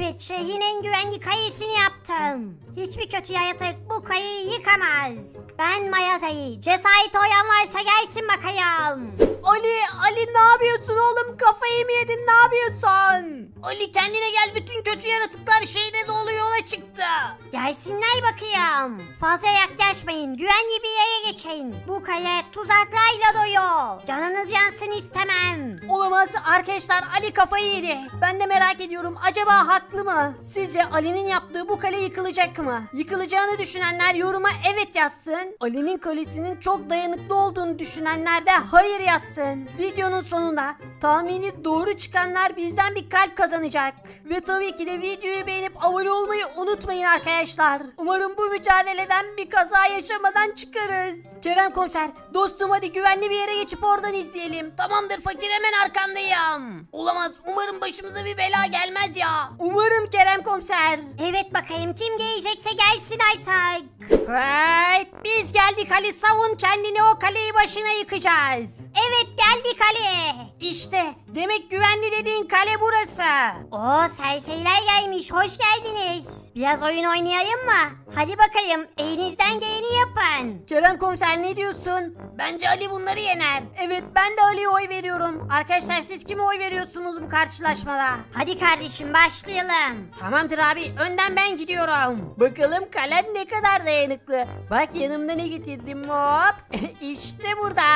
Evet, şehrin en güvenli kayısını yaptım. Hiçbir kötü yaratık bu kayayı yıkamaz. Ben Mayaza'yı. Cesaret olan varsa gelsin bakayım. Ali ne yapıyorsun oğlum? Kafayı mı yedin? Ne yapıyorsun? Ali kendine gel, bütün kötü yaratıklar şehre dolu yola çıktı. Gelsinler bakayım. Fazla yaklaşmayın. Güvenli bir yere geçin. Bu kaya tuzaklarla dolu. Canınız yansın istemem. Olamaz arkadaşlar, Ali kafayı yedi. Ben de merak ediyorum, acaba haklı mı? Sizce Ali'nin yaptığı bu kale yıkılacak mı? Yıkılacağını düşünenler yoruma evet yazsın. Ali'nin kalesinin çok dayanıklı olduğunu düşünenler de hayır yazsın. Videonun sonunda tahmini doğru çıkanlar bizden bir kalp kazanacak. Ve tabii ki de videoyu beğenip abone olmayı unutmayın arkadaşlar. Umarım bu mücadeleden bir kaza yaşamadan çıkarız. Kerem komiser, dostum hadi güvenli bir yere geçip oradan izleyelim. Tamamdır fakir, hemen arkandayım. Olamaz, umarım başımıza bir bela gelmez ya. Umarım Kerem komiser. Evet bakayım, kim gelecekse gelsin artık. Evet, biz geldik Ali, savun kendini, o kaleyi başına yıkacağız. Evet, geldik Ali. İşte demek güvenli dediğin kale burası. Oo, serseriler gelmiş, hoş geldiniz. Biraz oyun oynayalım mı? Hadi bakayım, elinizden geleni yapın. Kerem komiser ne diyorsun? Bence Ali bunları yener. Evet, ben de Ali'ye oy veriyorum. Arkadaşlar siz kime oy veriyorsunuz bu karşılaşmada? Hadi kardeşim, başlayalım. Tamamdır abi, önden ben gidiyorum. Bakalım kalem ne kadar dayanıklı. Bak yanımda ne getirdim, hop. İşte burada.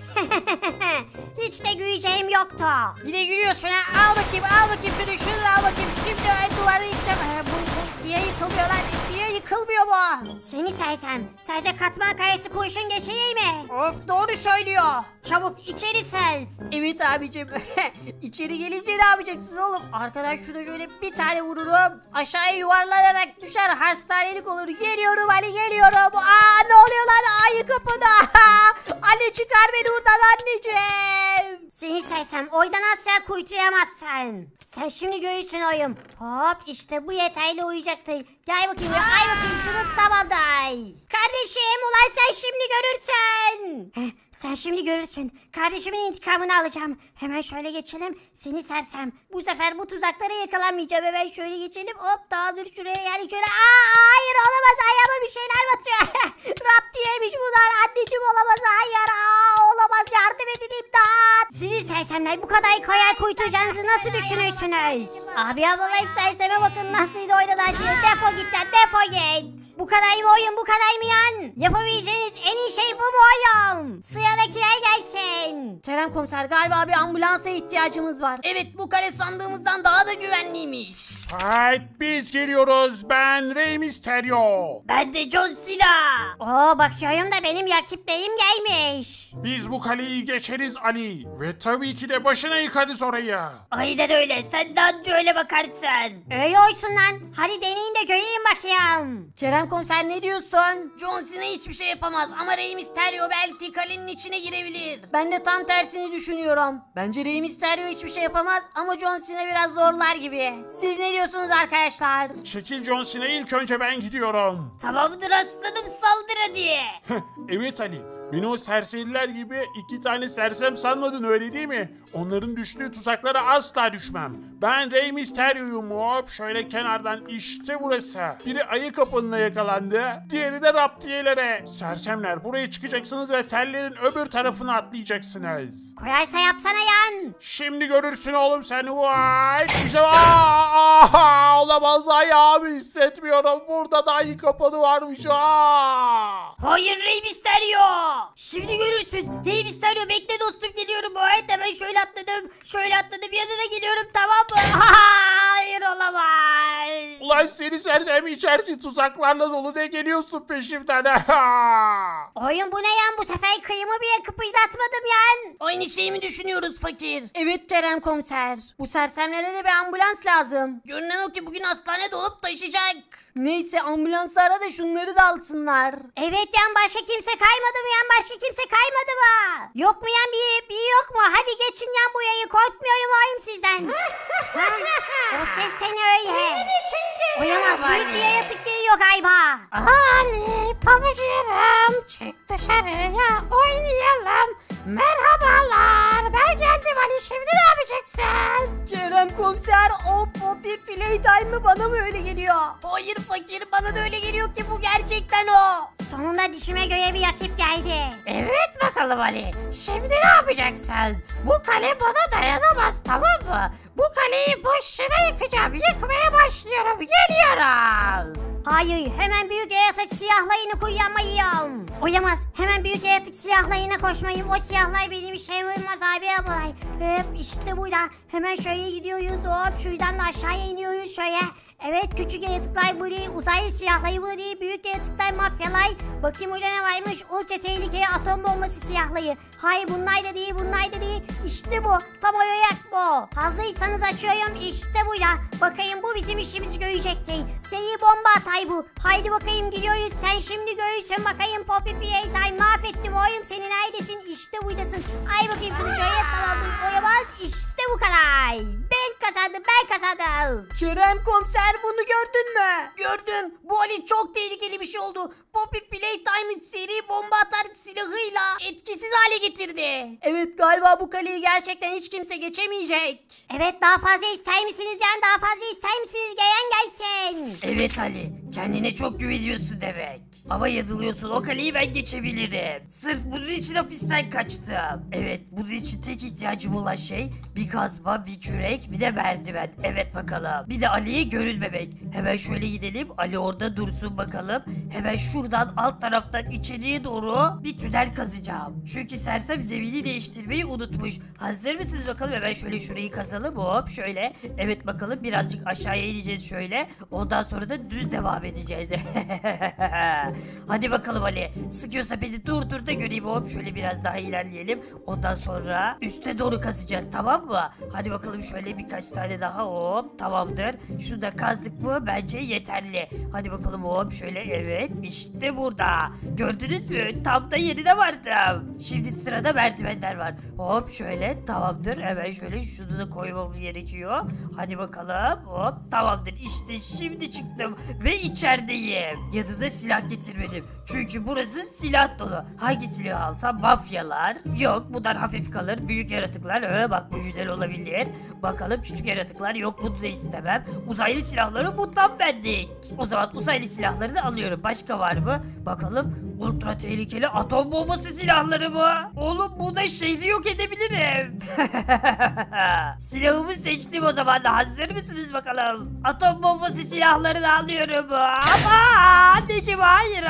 Hiç de güleceğim yoktu. Yine gülüyorsun ha, al bakayım şunu al bakayım. Şimdi duvarı yıkacağım. Niye yıkılmıyor lan? Niye yıkılmıyor bu? Seni sersem, sadece katman kayası kurşun geçeyim mi? Of, doğru söylüyor. Çabuk içeri sez. Evet abicim. İçeri gelince ne yapacaksın oğlum? Arkadan şuna şöyle bir tane vururum. Aşağıya yuvarlanarak düşer, hastanelik olur. Geliyorum Ali, geliyorum. Aa, ne oluyor lan? Ayı kapıda. Ali çıkar beni buradan anneciğim. Seni sersem, oydan asla kurtulamazsın. Sen şimdi göğüsün oyum. Hop, işte bu yeterli uyuyacaktır. Gel bakayım ya, ay bakayım şunu, tamamday. Kardeşim, ulan sen şimdi görürsün. Sen şimdi görürsün. Kardeşimin intikamını alacağım. Hemen şöyle geçelim. Seni sersem. Bu sefer bu tuzaklara yakalanmayacağım. Hemen şöyle geçelim. Hop, daha dur şuraya, yani şöyle. Hayır, olamaz, ayağıma bir şeyler batıyor. Raptiyemiş bunlar, anneciğim, olamaz, hayır. Olamaz, yardım edin, imdat. Sizi sersemler, bu kadar kolay kurtulacağınızı nasıl düşünürsünüz? Abi ablalar, serseme bakın nasıl oynadılar. Defol git lan, defol git. Bu kadar mı oyun, bu kadar mı yan? Yapabileceğiniz en iyi şey bu mu oyun? Sıradakiler gelsin. Kerem komiser, galiba bir ambulansa ihtiyacımız var. Evet, bu kale sandığımızdan daha da güvenliymiş. Hayt, biz geliyoruz. Ben Rey Mysterio. Ben de John Cena. Oo, bakıyorum da benim rakiplerim gelmiş. Biz bu kaleyi geçeriz Ali. Ve tabii ki de başına yıkarız orayı. Aynen öyle, sen de anca öyle bakarsın. Öyle olsun lan. Hadi deneyin de göreyim bakayım. Kerem komiser ne diyorsun? John Cena hiçbir şey yapamaz ama Rey Mysterio belki kalenin içine girebilir. Ben de tam tersini düşünüyorum. Bence Rey Mysterio hiçbir şey yapamaz ama John Cena biraz zorlar gibi. Siz ne diyorsunuz arkadaşlar? Çekil John Cena, ilk önce ben gidiyorum. Tamamdır aslanım, saldır hadi. Evet Ali. Beni o serseriler gibi 2 tane sersem sanmadın, öyle değil mi? Onların düştüğü tuzaklara asla düşmem. Ben Rey Mysterio'yum, hop şöyle kenardan, işte burası. Biri ayı kapınına yakalandı, diğeri de raptiyelere. Sersemler, buraya çıkacaksınız ve tellerin öbür tarafına atlayacaksınız. Kolaysa yapsana yan. Şimdi görürsün oğlum sen. Vay! İşte olamaz, ayağımı hissetmiyorum. Burada da ayı kapanı varmış. Hayır Rey Mysterio. Şimdi görürsün. Rey Mysterio, bekle dostum, geliyorum. Evet, hemen şöyle atladım. Şöyle atladım, yanına geliyorum, tamam mı? Hayır, olamaz. Ulan seni sersem, içerisi tuzaklarla dolu, ne geliyorsun peşimden? Oyun bu ne yan, bu sefer kıyımı bile kıpırdatmadım yan. Aynı şeyi mi düşünüyoruz fakir? Evet Kerem komiser. Bu sersemlere de bir ambulans lazım. Görünen o ki bugün hastane dolup taşıyacak. Neyse, ambulansı ara da şunları da alsınlar. Evet yan, başka kimse kaymadı mı yan, başka kimse kaymadı mı? Yok mu yan, bir yok mu? Hadi geçin yan bu yayı, korkmuyorum oyum sizden. O ses de ne öyle? Oyamaz, büyük bir yaratık geliyor galiba. Ali pabucuğum, çık dışarıya oynayalım. Merhabalar, ben geldim Ali, şimdi ne yapacaksın? Kerem komiser, o Poppy Playtime mı, bana mı öyle geliyor? Hayır fakir, bana da öyle geliyor ki bu gerçekten o. Sonunda dişime göre bir rakip geldi. Evet bakalım Ali, şimdi ne yapacaksın? Bu kale bana dayanamaz, tamam mı? Bu kaleyi boşuna yıkacağım, yıkmaya başlıyorum, geliyorum. Hayır, hemen büyük yaratık silahlarını kullanmayayım. Oyamaz, hemen büyük yaratık silahlarına koşmayayım. O silahlar benim işime uymaz abi ablalay. Hop işte burada. Hemen şöyle gidiyoruz, hop şuradan da aşağıya iniyoruz şöyle. Evet, küçük yaratıklar bu değil, uzaylı silahları bu değil, büyük yaratıklar mafyalar. Bakayım orada ne varmış, ultra tehlikeli atom bombası silahları. Hayır bunlar da değil, bunlar da değil. İşte bu, tam olarak bu. Hazırsanız açıyorum, işte bu ya. Bakayım bu bizim işimizi görecektir. Seri bomba atay bu. Haydi bakayım gidiyoruz, sen şimdi görürsün bakayım Poppy Playtime. Mahvettim oğlum seni, neredesin? İşte buradasın. Ay bakayım şunu şöyle tamamdır, oyamaz. İşte bu kadar. Ben kazandım, ben kazandım. Kerem komiser, bunu gördün mü? Gördüm. Bu Ali çok tehlikeli bir şey oldu. Poppy Playtime'ı seri bomba atar silahıyla etkisiz hale getirdi. Evet, galiba bu kaleyi gerçekten hiç kimse geçemeyecek. Evet, daha fazla ister misiniz yani, daha fazla ister misiniz, gelen gelsin. Evet Ali, kendine çok güveniyorsun demek. Ama yanılıyorsun, o kaleyi ben geçebilirim. Sırf bunun için hapisten kaçtım. Evet, bunun için tek ihtiyacım olan şey bir kazma, bir kürek, bir de merdiven. Evet bakalım. Bir de Ali'ye görünmemek. Hemen şöyle gidelim, Ali orada dursun bakalım. Hemen şuradan alt taraftan içeriye doğru bir tünel kazacağım. Çünkü sersem zemini değiştirmeyi unutmuş. Hazır mısınız bakalım? Hemen şöyle şurayı kazalım, hop şöyle. Evet bakalım, birazcık aşağıya ineceğiz şöyle. Ondan sonra da düz devam edeceğiz. Hadi bakalım Ali. Sıkıyorsa beni durdur da göreyim, hop şöyle biraz daha ilerleyelim. Ondan sonra üste doğru kazacağız, tamam mı? Hadi bakalım şöyle birkaç tane daha, hop tamamdır. Şurada kazdık mı? Bence yeterli. Hadi bakalım hop şöyle, evet işte burada. Gördünüz mü? Tam da yerine vardım. Şimdi sırada merdivenler var. Hop şöyle tamamdır. Hemen şöyle şunu da koymam gerekiyor. Hadi bakalım hop tamamdır. İşte şimdi çıktım ve içerideyim. Yanımda silah getirmedim. Çünkü burası silah dolu. Hangi silahı alsam? Mafyalar. Yok, bunlar hafif kalır. Büyük yaratıklar. Bak bu güzel olabilir. Bakalım küçük yaratıklar. Yok, bunu da istemem. Uzaylı silahları bu tam bendik. O zaman uzaylı silahları da alıyorum. Başka var mı? Bakalım. Ultra tehlikeli atom bombası silahları mı? Oğlum bu da şehri yok edebilirim. Silahımı seçtim o zaman. Hazır mısınız bakalım? Atom bombası silahlarını alıyorum. Ama anneciğim hayır.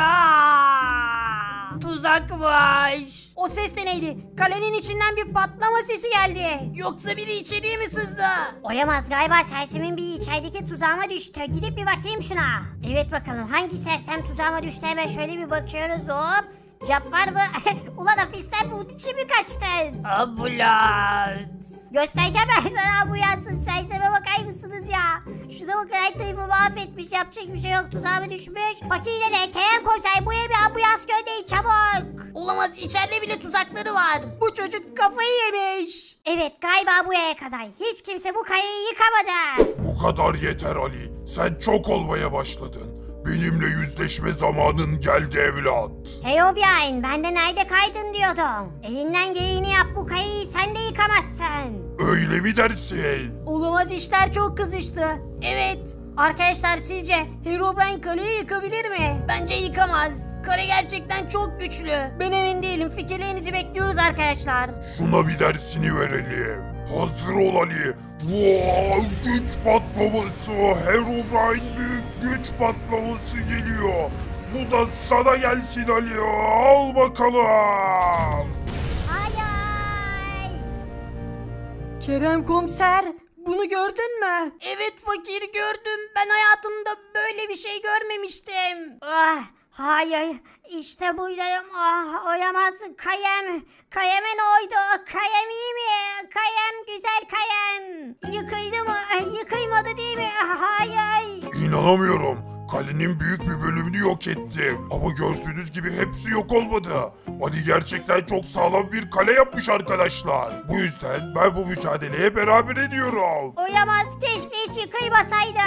Tuzakmış. O ses de neydi? Kalenin içinden bir patlama sesi geldi. Yoksa biri içeriye mi sızdı? Oyamaz, galiba sersemin bir içerideki tuzağıma düştü. Gidip bir bakayım şuna. Evet bakalım, hangi sersem tuzağıma düştü, hemen şöyle bir bakıyoruz, hop. Cabbar mı? Ulan hapisten bu için mi kaçtın? Ambulans. Göstereceğim ben sana, bu yazsın, serseme bakar mısınız ya? Şuna bakın, her tarafı mahvetmiş, yapacak bir şey yok, tuzağıma düşmüş. Fakirle de Kerem komiser, buraya bir ambulans gönderin çabuk. Olamaz, içeride bile tuzakları var. Bu çocuk kafayı yemiş. Evet, galiba buraya kadar. Hiç kimse bu kaleyi yıkamadı. Bu kadar yeter Ali. Sen çok olmaya başladın. Benimle yüzleşme zamanın geldi evlat. Hey Obiain, ben de nerede kaydın diyordum. Elinden geleni yap, bu kaleyi sen de yıkamazsın. Öyle mi dersin? Olamaz, işler çok kızıştı. Evet. Arkadaşlar sizce Herobrine kaleyi yıkabilir mi? Bence yıkamaz. Kale gerçekten çok güçlü. Ben emin değilim. Fikirlerinizi bekliyoruz arkadaşlar. Şuna bir dersini verelim. Hazır ol Ali. Wow, güç patlaması. Herobrine büyük güç patlaması geliyor. Bu da sana gelsin Ali. Al bakalım. Hayır. Kerem komiser, bunu gördün mü? Evet fakir, gördüm. Ben hayatımda böyle bir şey görmemiştim. Ah, hayır. İşte buradayım. Ah, oyamaz. Kayem. Kayeme ne oldu? Kayem iyi mi? Kayem, güzel kayem. Yıkıldı mı? Yıkılmadı değil mi? Hayır. İnanamıyorum. Kalenin büyük bir bölümünü yok etti. Ama gördüğünüz gibi hepsi yok olmadı. Ali gerçekten çok sağlam bir kale yapmış arkadaşlar. Bu yüzden ben bu mücadeleye beraber ediyorum. Oyamaz. Keşke hiç yıkılmasaydı.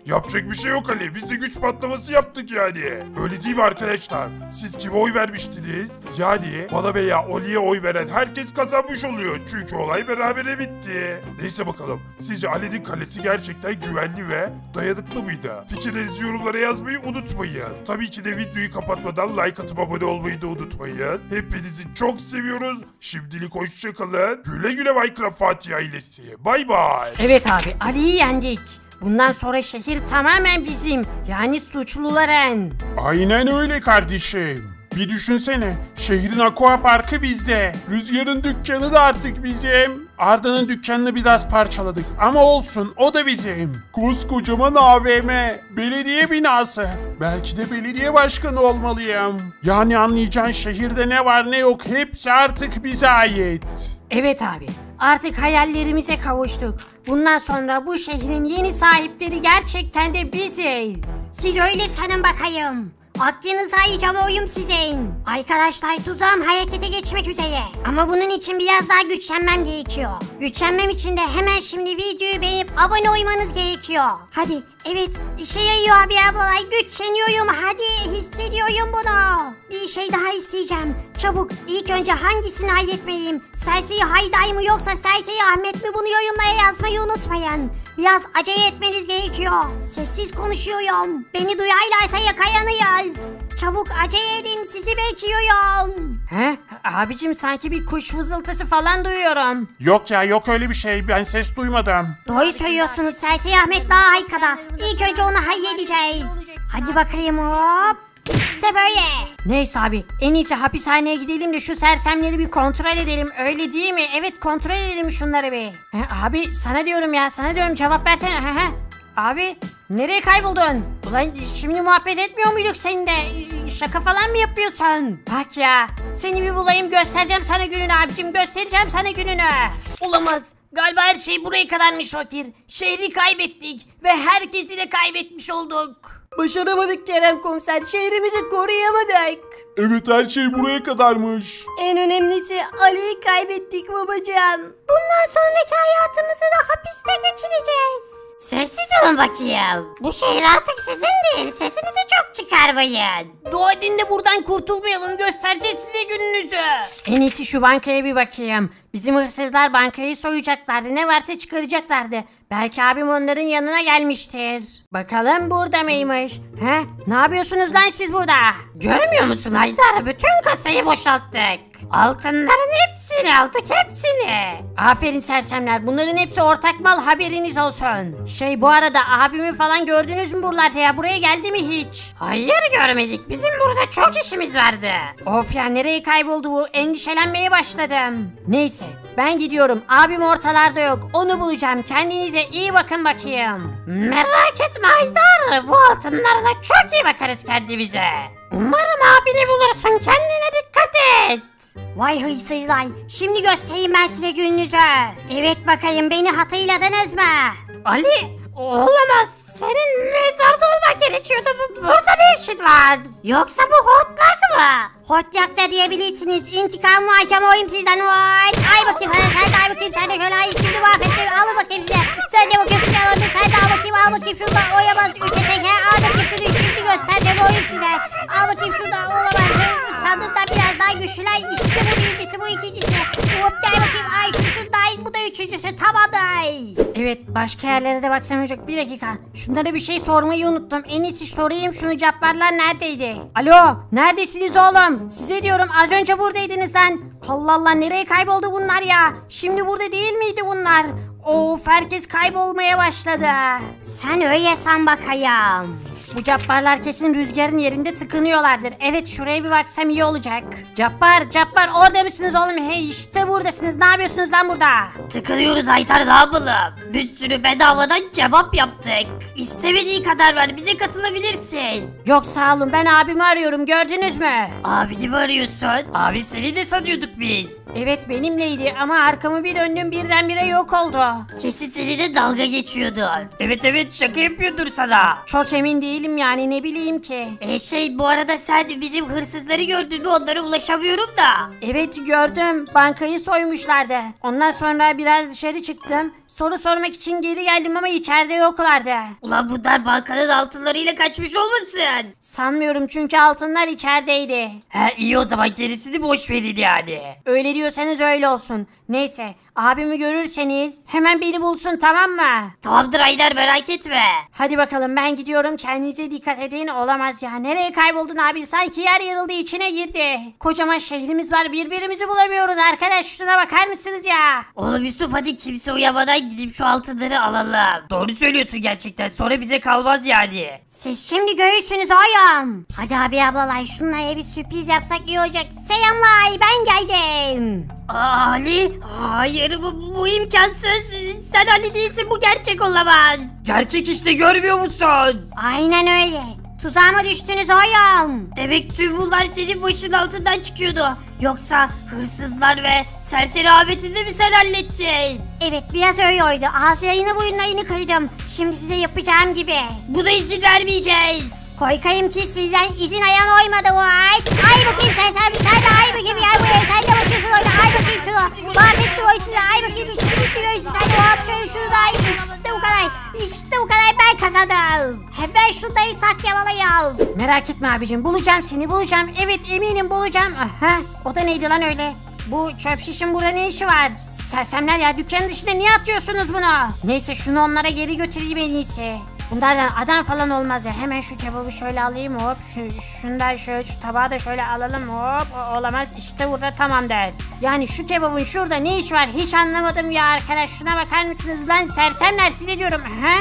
Yapacak bir şey yok Ali. Biz de güç patlaması yaptık yani. Öyle değil mi arkadaşlar? Siz kime oy vermiştiniz? Yani bana veya Ali'ye oy veren herkes kazanmış oluyor. Çünkü olay berabere bitti. Neyse bakalım. Sizce Ali'nin kalesi gerçekten güvenli ve dayanıklı mıydı? Fikirlerinizi yorumlara yazmayı unutmayın. Tabii ki de videoyu kapatmadan like atıp abone olmayı da unutmayın. Hepinizi çok seviyoruz. Şimdilik hoşçakalın. Güle güle Minecraft Fatih ailesi. Bay bay. Evet abi, Ali'yi yendik. Bundan sonra şehir tamamen bizim. Yani suçluların. Aynen öyle kardeşim. Bir düşünsene, şehrin aqua parkı bizde. Rüzgar'ın dükkanı da artık bizim. Arda'nın dükkanını biraz parçaladık ama olsun, o da bizim. Koskocaman AVM, belediye binası. Belki de belediye başkanı olmalıyım. Yani anlayacağın, şehirde ne var ne yok hepsi artık bize ait. Evet abi, artık hayallerimize kavuştuk. Bundan sonra bu şehrin yeni sahipleri gerçekten de biziz. Siz öyle sanın bakayım. Aklınızı ayacağım, oyum sizin. Arkadaşlar, tuzağım harekete geçmek üzere. Ama bunun için biraz daha güçlenmem gerekiyor. Güçlenmem için de hemen şimdi videoyu beğenip abone olmanız gerekiyor. Hadi, evet, işe yarıyor abi ablalar, güçleniyorum, hadi, hissediyorum bunu. Bir şey daha isteyeceğim. Çabuk, ilk önce hangisini halletmeliyim? Serseri Hayday mı yoksa Serseri Ahmet mi, bunu yorumlara yazmayı unutmayın. Biraz acele etmeniz gerekiyor. Sessiz konuşuyorum. Beni duyarlarsa yakalanırız. Çabuk acele edin, sizi bekliyorum. He? Abicim sanki bir kuş vızıltısı falan duyuyorum. Yok ya, yok öyle bir şey, ben ses duymadım. Doğru söylüyorsunuz, Serseri Ahmet daha arkada. İlk önce onu halledeceğiz. Hadi bakayım, hop. İşte böyle. Neyse abi, en iyisi hapishaneye gidelim de şu sersemleri bir kontrol edelim, öyle değil mi? Evet, kontrol edelim şunları bir. Abi sana diyorum ya, sana diyorum, cevap versene. Abi nereye kayboldun? Ulan şimdi muhabbet etmiyor muyduk seninle? Şaka falan mı yapıyorsun? Bak ya, seni bir bulayım, göstereceğim sana gününü abicim, göstereceğim sana gününü. Olamaz. Galiba her şey buraya kadarmış fakir. Şehri kaybettik ve herkesi de kaybetmiş olduk. Başaramadık Kerem komiser, şehrimizi koruyamadık. Evet, her şey buraya kadarmış. En önemlisi Ali'yi kaybettik babacığım. Bundan sonraki hayatımızı da hapiste geçireceğiz. Sessiz olun bakayım. Bu şehir artık sizin değil. Sesinizi çok çıkarmayın. Dua edin de buradan kurtulmayalım. Göstereceğiz size gününüzü. En iyisi şu bankaya bir bakayım. Bizim hırsızlar bankayı soyacaklardı. Ne varsa çıkaracaklardı. Belki abim onların yanına gelmiştir. Bakalım burada mıymış? He? Ne yapıyorsunuz lan siz burada? Görmüyor musun Haydar? Bütün kasayı boşalttık. Altınların hepsini aldık, hepsini. Aferin sersemler. Bunların hepsi ortak mal, haberiniz olsun. Bu arada abimi falan gördünüz mü buralarda ya? Buraya geldi mi hiç? Hayır, görmedik. Bizim burada çok işimiz vardı. Of ya, nereye kayboldu bu? Endişelenmeye başladım. Neyse, ben gidiyorum. Abim ortalarda yok. Onu bulacağım. Kendinize iyi bakın bakayım. Merak etme Haydar. Bu altınlarla çok iyi bakarız kendimize. Umarım abini bulursun. Kendine dikkat et. Vay hırsızlar. Şimdi göstereyim ben size gününüzü. Evet bakayım, beni hatırladınız mı? Ali! Olamaz. Senin mezarda olmak gerekiyordu. Burada ne işin var? Yoksa bu hortlak mı? Hortlak da diyebilirsiniz. İntikamımı alacağım oyum sizden. Vay. Ay bakayım sen de ay bakayım, sen de şöyle ay şimdi mahvettim. Al bakayım size. Sen de bakıyorsun ya, sen de al bakayım şurada. Oyamaz üçe teke. Al bakayım şunu şimdi göstereceğim oyum size. Al bakayım şurada, olamaz. Sandıkta biraz daha güçlüler. İşte bu birincisi, bu ikincisi. Hop gel bakayım. Ay şu dahil, bu da üçüncüsü. Tamamday. Evet, başka yerlere de baksam olacak. Bir dakika. Şunlara bir şey sormayı unuttum. En iyisi sorayım, şunu cabbarlar neredeydi? Alo, neredesiniz oğlum? Size diyorum, az önce buradaydınız lan. Allah Allah, nereye kayboldu bunlar ya? Şimdi burada değil miydi bunlar? Of, herkes kaybolmaya başladı. Sen öyle san bakayım. Bu cabbarlar kesin rüzgarın yerinde tıkınıyorlardır. Evet, şuraya bir baksam iyi olacak. Cabbar orada mısınız oğlum? Hey, işte buradasınız. Ne yapıyorsunuz lan burada? Tıkılıyoruz Haydar, ne yapalım? Bir sürü bedavadan kebap yaptık. İstemediği kadar var, bize katılabilirsin. Yok sağ olun, ben abimi arıyorum, gördünüz mü? Abini mi arıyorsun? Abi seni de sanıyorduk biz. Evet, benimleydi ama arkamı bir döndüm, birdenbire yok oldu. Kesin seninle dalga geçiyordur. Evet, şaka yapıyordur sana. Çok emin değilim yani, ne bileyim ki. Bu arada sen bizim hırsızları gördün mü? Onlara ulaşamıyorum da. Evet gördüm, bankayı soymuşlardı. Ondan sonra biraz dışarı çıktım. Soru sormak için geri geldim ama içeride yoklardı. Ulan bunlar bankanın altınlarıyla kaçmış olmasın? Sanmıyorum çünkü altınlar içerideydi. He iyi o zaman gerisini boş verin yani. Öyle diyorsanız öyle olsun. Neyse abimi görürseniz hemen beni bulsun, tamam mı? Tamamdır Aylar, merak etme. Hadi bakalım ben gidiyorum, kendinize dikkat edin. Olamaz ya, nereye kayboldun abi, sanki yer yarıldı içine girdi. Kocaman şehrimiz var, birbirimizi bulamıyoruz arkadaş, şuna bakar mısınız ya? Oğlum Yusuf, hadi kimse uyamadan gidip şu altınları alalım. Doğru söylüyorsun gerçekten, sonra bize kalmaz yani. Siz şimdi görürsünüz oğlum. Hadi abi ablalar, şunlara bir sürpriz yapsak iyi olacak. Selamlar, ben geldim. Ali, hayır bu imkansız. Sen Ali değilsin, bu gerçek olamaz. Gerçek işte, görmüyor musun? Aynen öyle. Tuzağıma düştünüz oğlum. Demek tüm bunlar senin başın altından çıkıyordu. Yoksa hırsızlar ve serseri Ahmet'i de mi sen hallettin? Evet, biraz öyle oldu. Ağız yayını boyunlarını kırdım. Şimdi size yapacağım gibi. Buna izin vermeyeceğiz. Korkayım ki sizden izin ayan oymadı o ay. Ay bakayım sen de ay bakayım ya buraya, sen de bakıyorsun orada, ay bakayım şunu. Mahvettim o size, ay bakayım işte biliyorsun sen de hop şöyle şunu da ay. İşte bu kadar, işte bu kadar, ben kazandım. Hemen şundayı saklamalıyım. Merak etme abicim, bulacağım seni, bulacağım. Evet eminim bulacağım. Aha, o da neydi lan öyle? Bu çöp şişin burada ne işi var? Sersemler ya, dükkanın dışında niye atıyorsunuz bunu? Neyse şunu onlara geri götüreyim en iyisi. Bunlardan adam falan olmaz ya. Hemen şu kebabı şöyle alayım hop. Şundan şöyle, şu tabağı da şöyle alalım hop. Olamaz işte, burada tamam der. Yani şu kebabın şurada ne iş var hiç anlamadım ya arkadaş. Şuna bakar mısınız lan, sersemler size diyorum. Ha?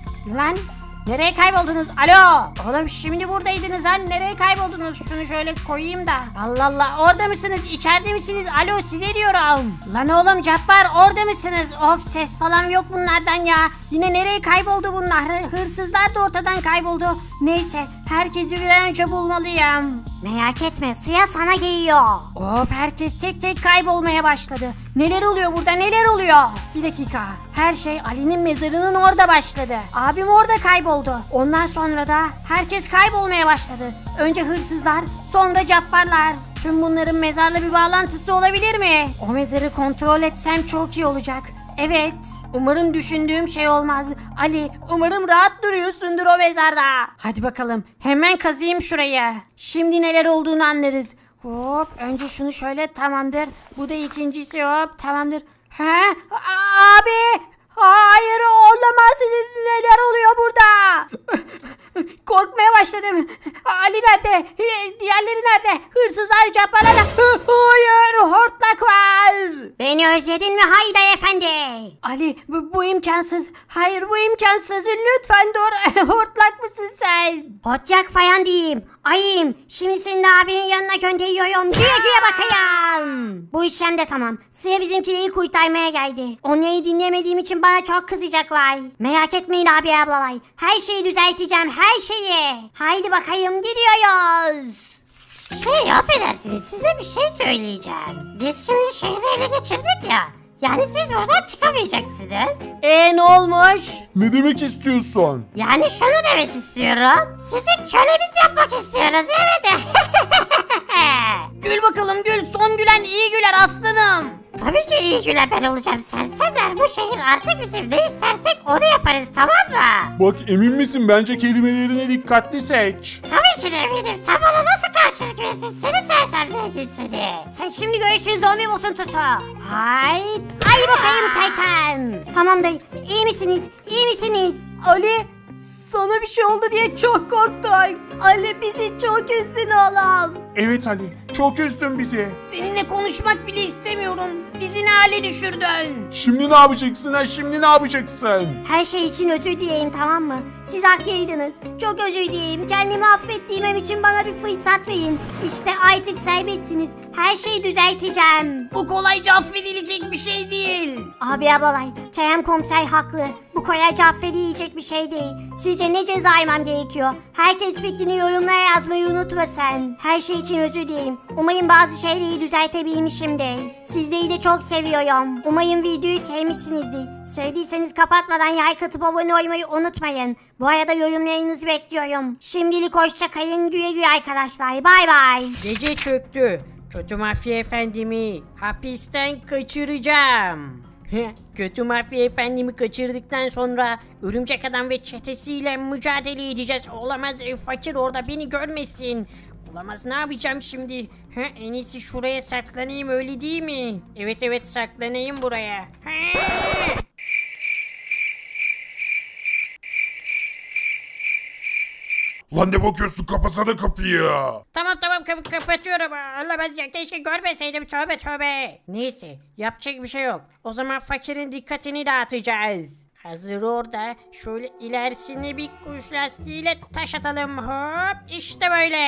Lan nereye kayboldunuz? Alo. Oğlum şimdi buradaydınız lan, nereye kayboldunuz? Şunu şöyle koyayım da. Allah Allah, orada mısınız? İçeride misiniz? Alo, size diyorum. Lan oğlum Cabbar, orada mısınız? Of, ses falan yok bunlardan ya. Yine nereye kayboldu bunlar? Hırsızlar da ortadan kayboldu. Neyse, herkesi bir an önce bulmalıyım. Merak etme, sıra sana geliyor. Of, herkes tek tek kaybolmaya başladı. Neler oluyor burada, neler oluyor? Bir dakika. Her şey Ali'nin mezarının orada başladı. Abim orada kayboldu. Ondan sonra da herkes kaybolmaya başladı. Önce hırsızlar, sonra cabbarlar. Tüm bunların mezarla bir bağlantısı olabilir mi? O mezarı kontrol etsem çok iyi olacak. Evet. Umarım düşündüğüm şey olmaz. Ali, umarım rahat duruyorsundur o mezarda. Hadi bakalım, hemen kazıyım şurayı. Şimdi neler olduğunu anlarız. Hop, önce şunu şöyle, tamamdır. Bu da ikincisi, hop, tamamdır. He? Abi! Hayır, olamaz. Neler oluyor burada? Korkmaya başladım. Ali nerede? Diğerleri nerede? Hırsızlar, cabbarlar. Hayır, hortlak var. Beni özledin mi Hayday Efendi? Ali, bu imkansız. Hayır, bu imkansız. Lütfen dur. Hortlak mısın sen? Hotyak falan diyeyim. Ayım. Şimdi seni de abinin yanına gönderiyorum. Güye güye bakayım. Bu işlem de tamam. Sıra bizimkileri kurtarmaya geldi. Onları dinlemediğim için bana çok kızacaklar. Merak etmeyin abi ablalay. Her şeyi düzelteceğim, her şeyi. Haydi bakayım, gidiyoruz. Affedersiniz, size bir şey söyleyeceğim. Biz şimdi şehri ele geçirdik ya. Yani siz buradan çıkamayacaksınız. Ne olmuş? Ne demek istiyorsun? Yani şunu demek istiyorum. Sizi kölemiz yapmak istiyoruz, evet. Gül bakalım gül. Son gülen iyi güler aslanım. Tabii ki iyi gülen ben olacağım. Sersemler, bu şehir artık bizim, ne istersek onu yaparız, tamam mı? Bak, emin misin? Bence kelimelerini dikkatli seç. Tabii ki de eminim. Sen bana nasıl karşılık verirsin? Seni sersem zengin seni. Sen şimdi göğsün zombi bosuntusu. Hayt. Ay bakayım sersem. Tamam dayı. İyi misiniz? İyi misiniz? Ali, sana bir şey oldu diye çok korktuk. Ali, bizi çok üzdün oğlum. Evet Ali, çok üzdün bizi. Seninle konuşmak bile istemiyorum. Bizi ne hale düşürdün? Şimdi ne yapacaksın ha? Şimdi ne yapacaksın? Her şey için özür dileyim, tamam mı? Siz haklıydınız. Çok özür dileyim. Kendimi affettiğim için bana bir fırsat verin. İşte artık serbestsiniz. Her şeyi düzelteceğim. Bu kolayca affedilecek bir şey değil. Abi ablalay, Kerem komiser haklı. Bu kolayca affedilecek bir şey değil. Sizce ne ceza almam gerekiyor? Herkes fikrini yorumlara yazmayı unutmasın. Her şey için özür dileyim. Umarım bazı şeyleri düzeltebilmişimdir. Sizleri de çok seviyorum. Umarım videoyu sevmişsinizdir. Sevdiyseniz kapatmadan like atıp abone olmayı unutmayın. Bu arada yorumlarınızı bekliyorum. Şimdilik hoşça kalın, güle güle arkadaşlar. Bay bay. Gece çöktü. Kötü mafya efendimi hapisten kaçıracağım. Kötü mafya efendimi kaçırdıktan sonra örümcek adam ve çetesiyle mücadele edeceğiz. Olamaz fakir orada beni görmesin. Olamaz ne yapacağım şimdi? En iyisi şuraya saklanayım öyle değil mi? Evet saklanayım buraya. Lan ne bakıyorsun, kapasana kapıyı. Tamam kapatıyorum. Olamaz ya keşke görmeseydim tövbe. Neyse yapacak bir şey yok. O zaman fakirin dikkatini dağıtacağız. Hazır orada şöyle ilerisine bir kuş lastiğiyle taş atalım hop işte böyle.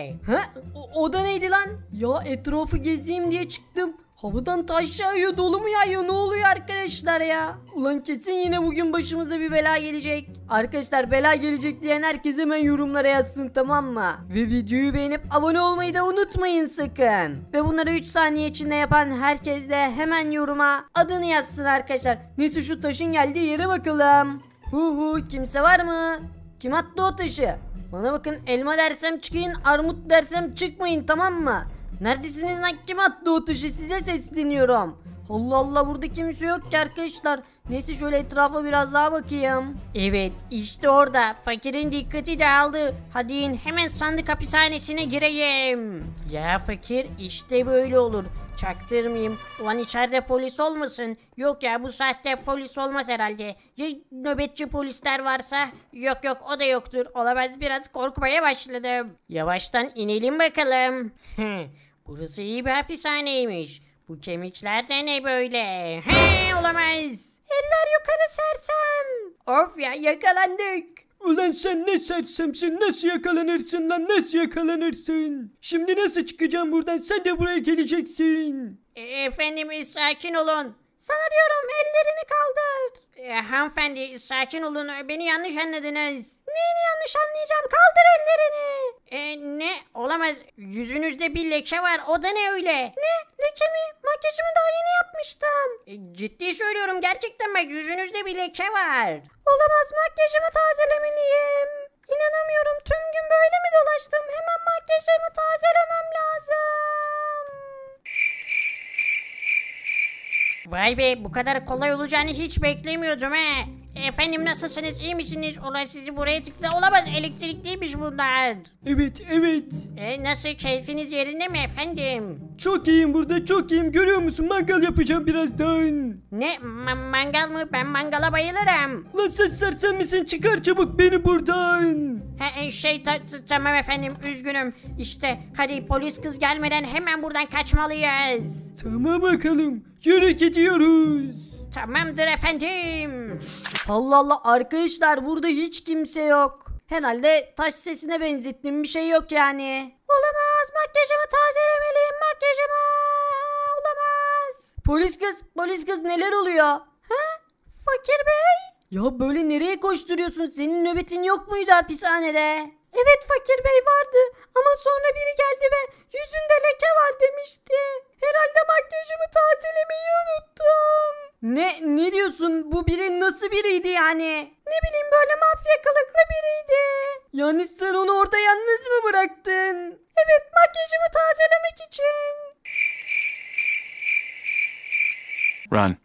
O da neydi lan? Ya etrafı gezeyim diye çıktım. Havadan taş yağıyor, dolu mu yağıyor, ne oluyor arkadaşlar ya? Ulan kesin yine bugün başımıza bir bela gelecek. Arkadaşlar bela gelecek diyen herkes hemen yorumlara yazsın tamam mı? Ve videoyu beğenip abone olmayı da unutmayın sakın. Ve bunları 3 saniye içinde yapan herkes de hemen yoruma adını yazsın arkadaşlar. Neyse şu taşın geldiği yere bakalım. Kimse var mı? Kim attı o taşı? Bana bakın elma dersem çıkayım, armut dersem çıkmayın tamam mı? Neredesiniz lan, kim attı o taşı, size sesleniyorum. Allah Allah burada kimse yok ki arkadaşlar. Neyse şöyle etrafa biraz daha bakayım. Evet işte orada fakirin dikkati dağıldı. Hadi in hemen sandık hapishanesine gireyim. Ya fakir işte böyle olur. Çaktırmayayım. Ulan içeride polis olmasın? Yok ya bu saatte polis olmaz herhalde. Ya nöbetçi polisler varsa? Yok o da yoktur. Olamaz biraz korkmaya başladım. Yavaştan inelim bakalım. Burası iyi bir hapishaneymiş. Bu kemikler de ne böyle? Olamaz. Eller yukarı sersem. Of ya yakalandık. Ulan sen ne sersemsin, nasıl yakalanırsın lan, nasıl yakalanırsın? Şimdi nasıl çıkacağım buradan, sen de buraya geleceksin. Efendim sakin olun. Sana diyorum ellerini kaldır. Hanımefendi sakin olun, beni yanlış anladınız. Neyini yanlış anlayacağım, kaldır ellerini. Ne olamaz, yüzünüzde bir leke var, o da ne öyle? Ne leke mi? Makyajımı daha yeni yapmıştım. Ciddi söylüyorum gerçekten bak yüzünüzde bir leke var. Olamaz, makyajımı tazelemeliyim. İnanamıyorum, tüm gün böyle mi dolaştım, hemen makyajımı tazelemem lazım. Vay be bu kadar kolay olacağını hiç beklemiyordum he. Efendim nasılsınız, iyi misiniz? Olay sizi buraya tıktı, olamaz elektrikliymiş bunlar. Evet. Nasıl, keyfiniz yerinde mi efendim? Çok iyiyim burada, çok iyiyim, görüyor musun, mangal yapacağım birazdan. Ne mangal mı? Ben mangala bayılırım. Lan sen sersem misin, çıkar çabuk beni buradan. Tamam efendim üzgünüm. İşte hadi polis kız gelmeden hemen buradan kaçmalıyız. Tamam bakalım, yürü gidiyoruz. Tamamdır efendim. Allah Allah arkadaşlar, burada hiç kimse yok. Herhalde taş sesine benzettim, bir şey yok yani. Olamaz, makyajımı tazelemeliyim, makyajımı. Olamaz. Polis kız neler oluyor? Fakir bey. Ya böyle nereye koşturuyorsun, senin nöbetin yok muydu hapishanede? Evet fakir bey vardı ama sonra biri geldi ve yüzünde leke var demişti. Herhalde makyajımı tazelemeyi unuttum. Ne diyorsun, bu biri nasıl biriydi yani? Ne bileyim böyle mafya kılıklı biriydi. Yani sen onu orada yalnız mı bıraktın? Evet makyajımı tazelemek için. Run.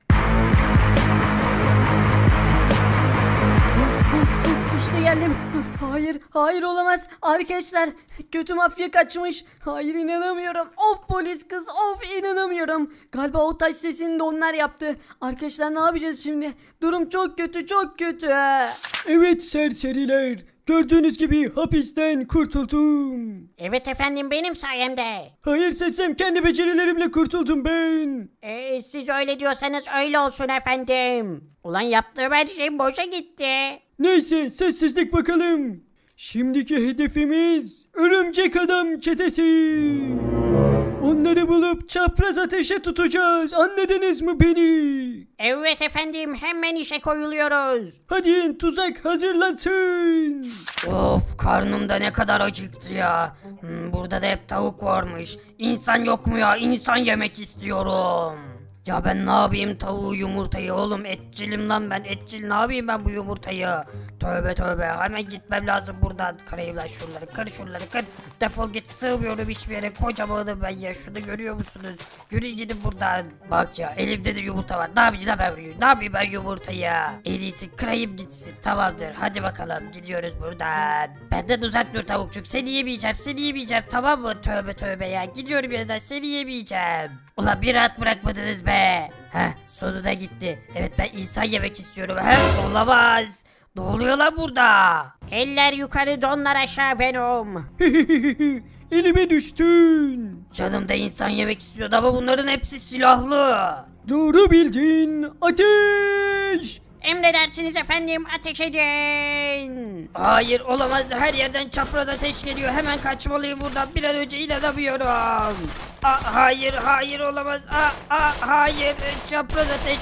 İşte geldim. Hayır olamaz. Arkadaşlar kötü mafya kaçmış. Hayır inanamıyorum. Of polis kız, of inanamıyorum. Galiba o taş sesini de onlar yaptı. Arkadaşlar ne yapacağız şimdi? Durum çok kötü. Evet serseriler. Gördüğünüz gibi hapisten kurtuldum. Evet efendim benim sayemde. Hayır sersem, kendi becerilerimle kurtuldum ben. Siz öyle diyorsanız öyle olsun efendim. Ulan yaptığım her şey boşa gitti. Neyse sessizlik bakalım. Şimdiki hedefimiz örümcek adam çetesi. Onları bulup çapraz ateşe tutacağız. Anladınız mı beni? Evet efendim hemen işe koyuluyoruz. Hadi tuzak hazırlansın. Of karnımda ne kadar acıktı ya. Burada da hep tavuk varmış. İnsan yok mu ya? İnsan yemek istiyorum. Ya ben ne yapayım tavuğu yumurtayı oğlum, etçilim lan ben, etçil, ne yapayım ben bu yumurtayı? Tövbe tövbe, hemen gitmem lazım buradan. Kırayım lan şuraları, kır şuraları, kır. Defol git, sığmıyorum hiçbir yere, kocamanım ben ya, şunu görüyor musunuz? Yürüyün gidin buradan. Bak ya, elimde de yumurta var, ne yapayım lan ben, ne yapayım ben yumurtayı? En iyisi kırayım gitsin, tamamdır, hadi bakalım gidiyoruz buradan. Benden uzak dur tavukçuk, seni yemeyeceğim, seni yemeyeceğim, tamam mı? Tövbe tövbe ya, gidiyorum yanından, seni yemeyeceğim. Ulan bir rahat bırakmadınız be. Heh, sonunda gitti. Evet, ben insan yemek istiyorum. Heh, olamaz. Ne oluyor lan burada? Eller yukarı, donlar aşağı Venom. Elime düştün. Canım da insan yemek istiyordu ama bunların hepsi silahlı. Doğru bildin. Ateş. Emredersiniz efendim, ateş edin. Hayır, olamaz, her yerden çapraz ateş geliyor, hemen kaçmalıyım buradan, bir an önce, inanamıyorum. Hayır hayır, olamaz, hayır, çapraz ateş.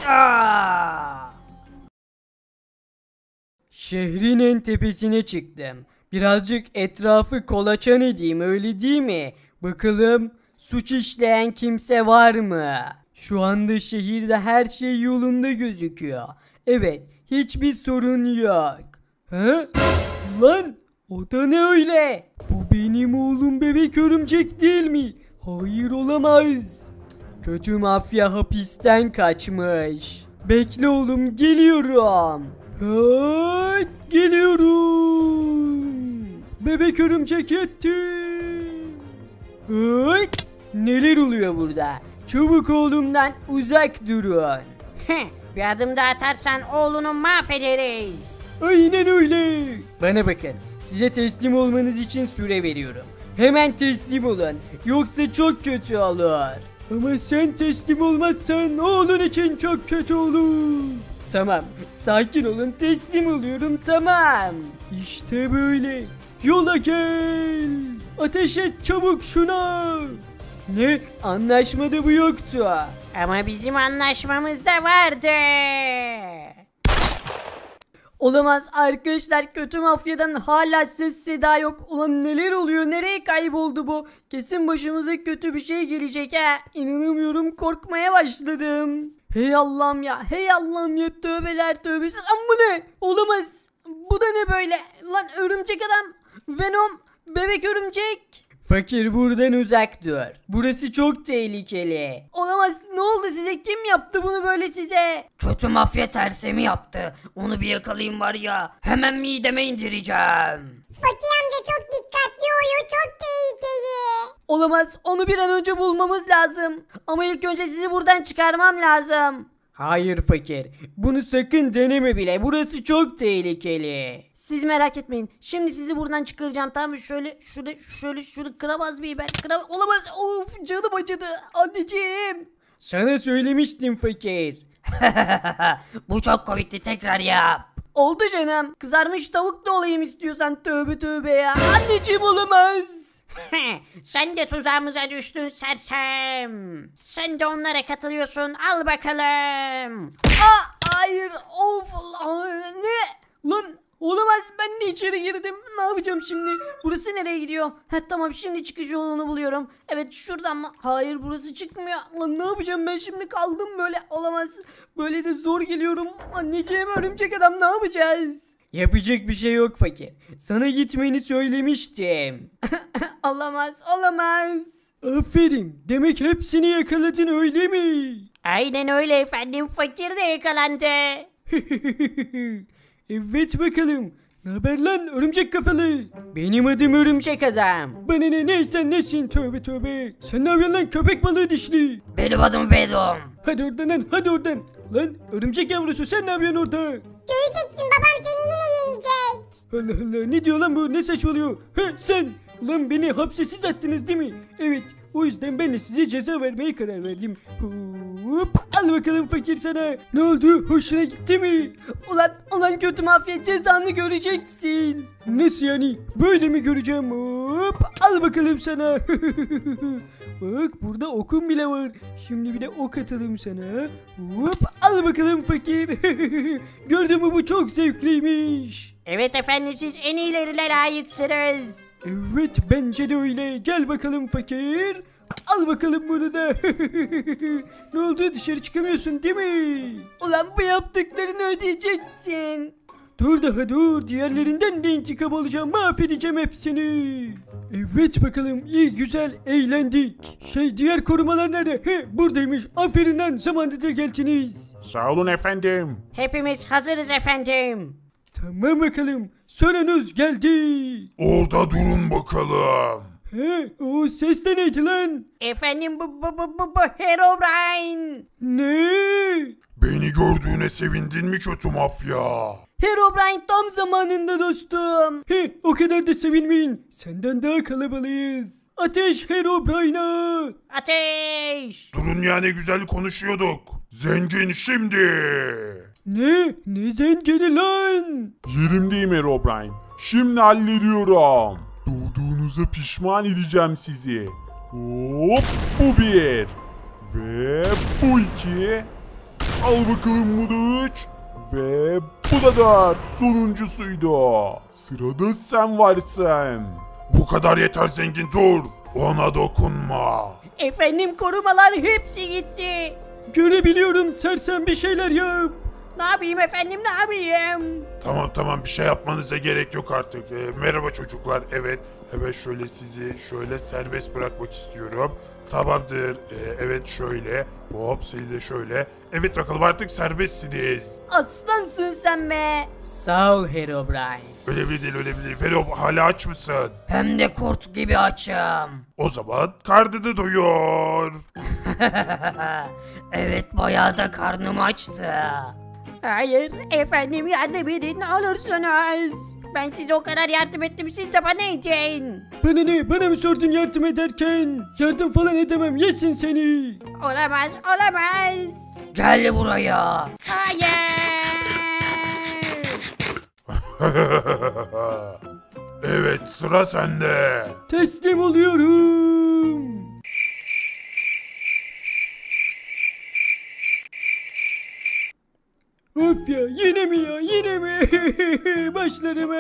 Şehrin en tepesine çıktım. Birazcık etrafı kolaçan edeyim, öyle değil mi? Bakalım suç işleyen kimse var mı? Şu anda şehirde her şey yolunda gözüküyor. Evet, hiçbir sorun yok. He? Lan, o da ne öyle? Bu benim oğlum bebek örümcek değil mi? Hayır, olamaz. Kötü mafya hapisten kaçmış. Bekle oğlum, geliyorum. Hay, geliyorum. Bebek örümcek etti. Hay, neler oluyor burada? Çabuk oğlumdan uzak durun. Bir adım daha atarsan oğlunu mahvederiz. Aynen öyle. Bana bakın. Size teslim olmanız için süre veriyorum. Hemen teslim olun. Yoksa çok kötü olur. Ama sen teslim olmazsan oğlun için çok kötü olur. Tamam. Sakin olun. Teslim oluyorum. Tamam. İşte böyle. Yola gel. Ateş et çabuk şuna. Ne? Anlaşmada bu yoktu. Ama bizim anlaşmamızda vardı. Olamaz arkadaşlar, kötü mafyadan hala ses seda yok. Ulan neler oluyor, nereye kayboldu bu? Kesin başımıza kötü bir şey gelecek ha. İnanamıyorum, korkmaya başladım. Hey Allah'ım ya, hey Allah'ım ya, tövbeler tövbesi. Lan bu ne? Olamaz. Bu da ne böyle? Lan örümcek adam, Venom, bebek örümcek. Fakir, buradan uzak dur. Burası çok tehlikeli. Olamaz, ne oldu size, kim yaptı bunu böyle size? Kötü mafya sersemi yaptı, onu bir yakalayayım var ya, hemen mideme indireceğim. Fakir amca çok dikkatli oluyor, çok tehlikeli. Olamaz, onu bir an önce bulmamız lazım. Ama ilk önce sizi buradan çıkarmam lazım. Hayır fakir, bunu sakın deneme bile, burası çok tehlikeli. Siz merak etmeyin, şimdi sizi buradan çıkaracağım, tamam mı? Şöyle kıramaz mıyım ben? Olamaz, of, canım acıdı anneciğim. Sana söylemiştim fakir. Bu çok komikti, tekrar yap. Oldu canım, kızarmış tavuk da olayım istiyorsan, tövbe tövbe ya. Anneciğim, olamaz. Sen de tuzağımıza düştün sersem. Sen de onlara katılıyorsun, al bakalım. Hayır, of, ne? Lan olamaz, ben de içeri girdim. Ne yapacağım şimdi? Burası nereye gidiyor? Tamam, şimdi çıkış yolunu buluyorum. Evet, şuradan mı? Hayır, burası çıkmıyor. Lan ne yapacağım ben şimdi, kaldım böyle, olamaz. Böyle de zor geliyorum. Anneciğim, örümcek adam, ne yapacağız? Yapacak bir şey yok fakir. Sana gitmeni söylemiştim. Olamaz, olamaz. Aferin. Demek hepsini yakaladın, öyle mi? Aynen öyle efendim, fakir de yakalandı. Evet bakalım. Ne haber lan örümcek kafalı? Benim adım örümcek adam. Bana ne sen nesin, tövbe tövbe. Sen ne yapıyorsun lan köpek balığı dişli? Benim adım Venom. Hadi oradan lan, hadi oradan. Lan örümcek yavrusu, sen ne yapıyorsun orada? Göreceksin, babam seni yine yenecek. Allah Allah, ne diyor lan bu, ne saçmalıyor? Sen ulan beni hapse siz attınız değil mi? Evet, o yüzden ben de size ceza vermeye karar verdim. Hop, al bakalım fakir sana. Ne oldu, hoşuna gitti mi? Ulan kötü mafya, cezanı göreceksin. Nasıl yani, böyle mi göreceğim? Hop, al bakalım sana. Bak, burada okum bile var. Şimdi bir de ok atalım sana. Hop, al bakalım fakir. Gördün mü, bu çok zevkliymiş. Evet efendim, siz en iyilerine layıksınız. Evet, bence de öyle. Gel bakalım fakir. Al bakalım bunu da. Ne oldu, dışarı çıkamıyorsun değil mi? Ulan bu yaptıklarını ödeyeceksin. Dur daha dur, diğerlerinden de intikam alacağım, mahvedeceğim hepsini. Evet bakalım, iyi güzel eğlendik. Diğer korumalar nerede? Buradaymış, aferin lan, zamanında geldiniz. Sağ olun efendim. Hepimiz hazırız efendim. Tamam bakalım, sonunuz geldi. Orada durun bakalım. O ses de neydi lan? Efendim bu Herobrine. Ne? Beni gördüğüne sevindin mi kötü mafya? Herobrine tam zamanında dostum. O kadar da sevinmeyin. Senden daha kalabalığız. Ateş Herobrine'a. Ateş. Durun ya, ne güzel konuşuyorduk. Zengin şimdi. Ne zengini lan? Yerimdeyim Herobrine. Şimdi hallediyorum. Doğduğunuza pişman edeceğim sizi. Hop, bu bir. Ve bu iki. Al bakalım bu da üç. Ve bu da dört. Sonuncusuydu. Sırada sen varsın. Bu kadar yeter zengin, dur. Ona dokunma. Efendim korumalar hepsi gitti. Görebiliyorum, sersem bir şeyler yap. Ne yapayım efendim, ne yapayım? Tamam, bir şey yapmanıza gerek yok artık. Merhaba çocuklar, evet. Hemen şöyle sizi şöyle serbest bırakmak istiyorum. Tamamdır. Evet şöyle. Hop, sizi de şöyle. Evet bakalım, artık serbestsiniz. Aslansın sen be. Sağ ol Herobrine. Öyle bir değil. Fero, hala aç mısın? Hem de kurt gibi açım. O zaman karnını doyur. Evet, bayağı da karnım açtı. Hayır efendim, yardım edin ne olursunuz. Ben size o kadar yardım ettim, siz de bana edin. Bana ne? Bana mı sordun yardım ederken? Yardım falan edemem, yesin seni. Olamaz. Gel buraya. Hayır. Evet, sıra sende. Teslim oluyorum. Of ya, yine mi? Başlarım.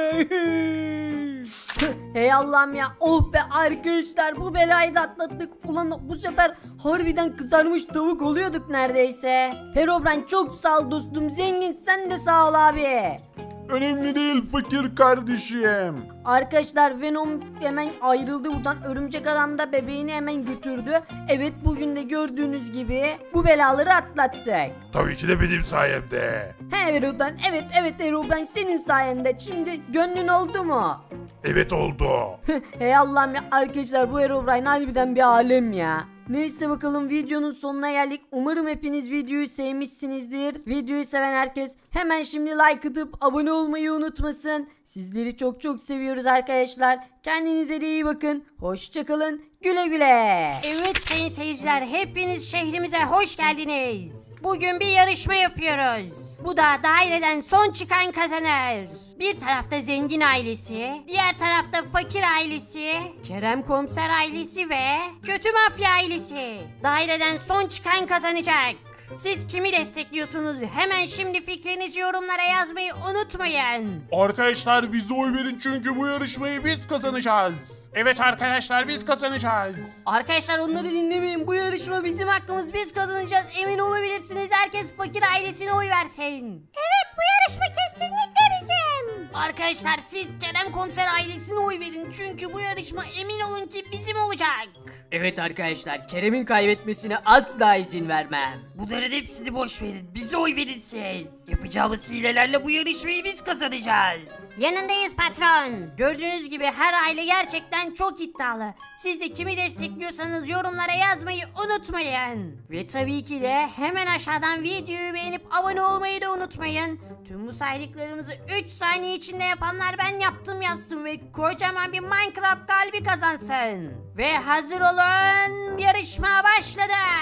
Hey Allah'ım ya, oh be arkadaşlar, bu belayı da atlattık. Ulan bu sefer harbiden kızarmış tavuk oluyorduk neredeyse. Herobrine çok sağ ol dostum, zengin sen de sağ ol abi. Önemli değil fakir kardeşim. Arkadaşlar Venom hemen ayrıldı buradan. Örümcek Adam da bebeğini hemen götürdü. Evet, bugün de gördüğünüz gibi bu belaları atlattık. Tabii ki de benim sayemde. He Herobrine, evet Herobrine, senin sayende. Şimdi gönlün oldu mu? Evet, oldu. Hey Allah'ım ya, arkadaşlar bu Herobrine harbiden bir alem ya. Neyse bakalım, videonun sonuna geldik. Umarım hepiniz videoyu sevmişsinizdir. Videoyu seven herkes hemen şimdi like atıp abone olmayı unutmasın. Sizleri çok seviyoruz arkadaşlar. Kendinize de iyi bakın. Hoşçakalın. Güle güle. Evet sayın seyirciler, hepiniz şehrimize hoş geldiniz. Bugün bir yarışma yapıyoruz. Bu da daireden son çıkan kazanır. Bir tarafta zengin ailesi, diğer tarafta fakir ailesi, Kerem komiser ailesi ve kötü mafya ailesi. Daireden son çıkan kazanacak. Siz kimi destekliyorsunuz? Hemen şimdi fikrinizi yorumlara yazmayı unutmayın. Arkadaşlar bize oy verin çünkü bu yarışmayı biz kazanacağız. Evet arkadaşlar, biz kazanacağız. Arkadaşlar onları dinlemeyin. Bu yarışma bizim hakkımız. Biz kazanacağız. Emin olabilirsiniz. Herkes fakir ailesine oy versin. Evet, bu yarışma kesinlikle bizim. Arkadaşlar siz Kerem komiser ailesine oy verin. Çünkü bu yarışma emin olun ki bizim olacak. Evet arkadaşlar, Kerem'in kaybetmesine asla izin vermem. Bunların hepsini boş verin. Bize oy verin siz. Yapacağımız hilelerle bu yarışmayı biz kazanacağız. Yanındayız patron. Gördüğünüz gibi her aile gerçekten çok iddialı. Siz de kimi destekliyorsanız yorumlara yazmayı unutmayın. Ve tabii ki de hemen aşağıdan videoyu beğenip abone olmayı da unutmayın. Tüm bu saydıklarımızı 3 saniye içinde yapanlar ben yaptım yazsın ve kocaman bir Minecraft kalbi kazansın. Ve hazır olun, yarışma başladı.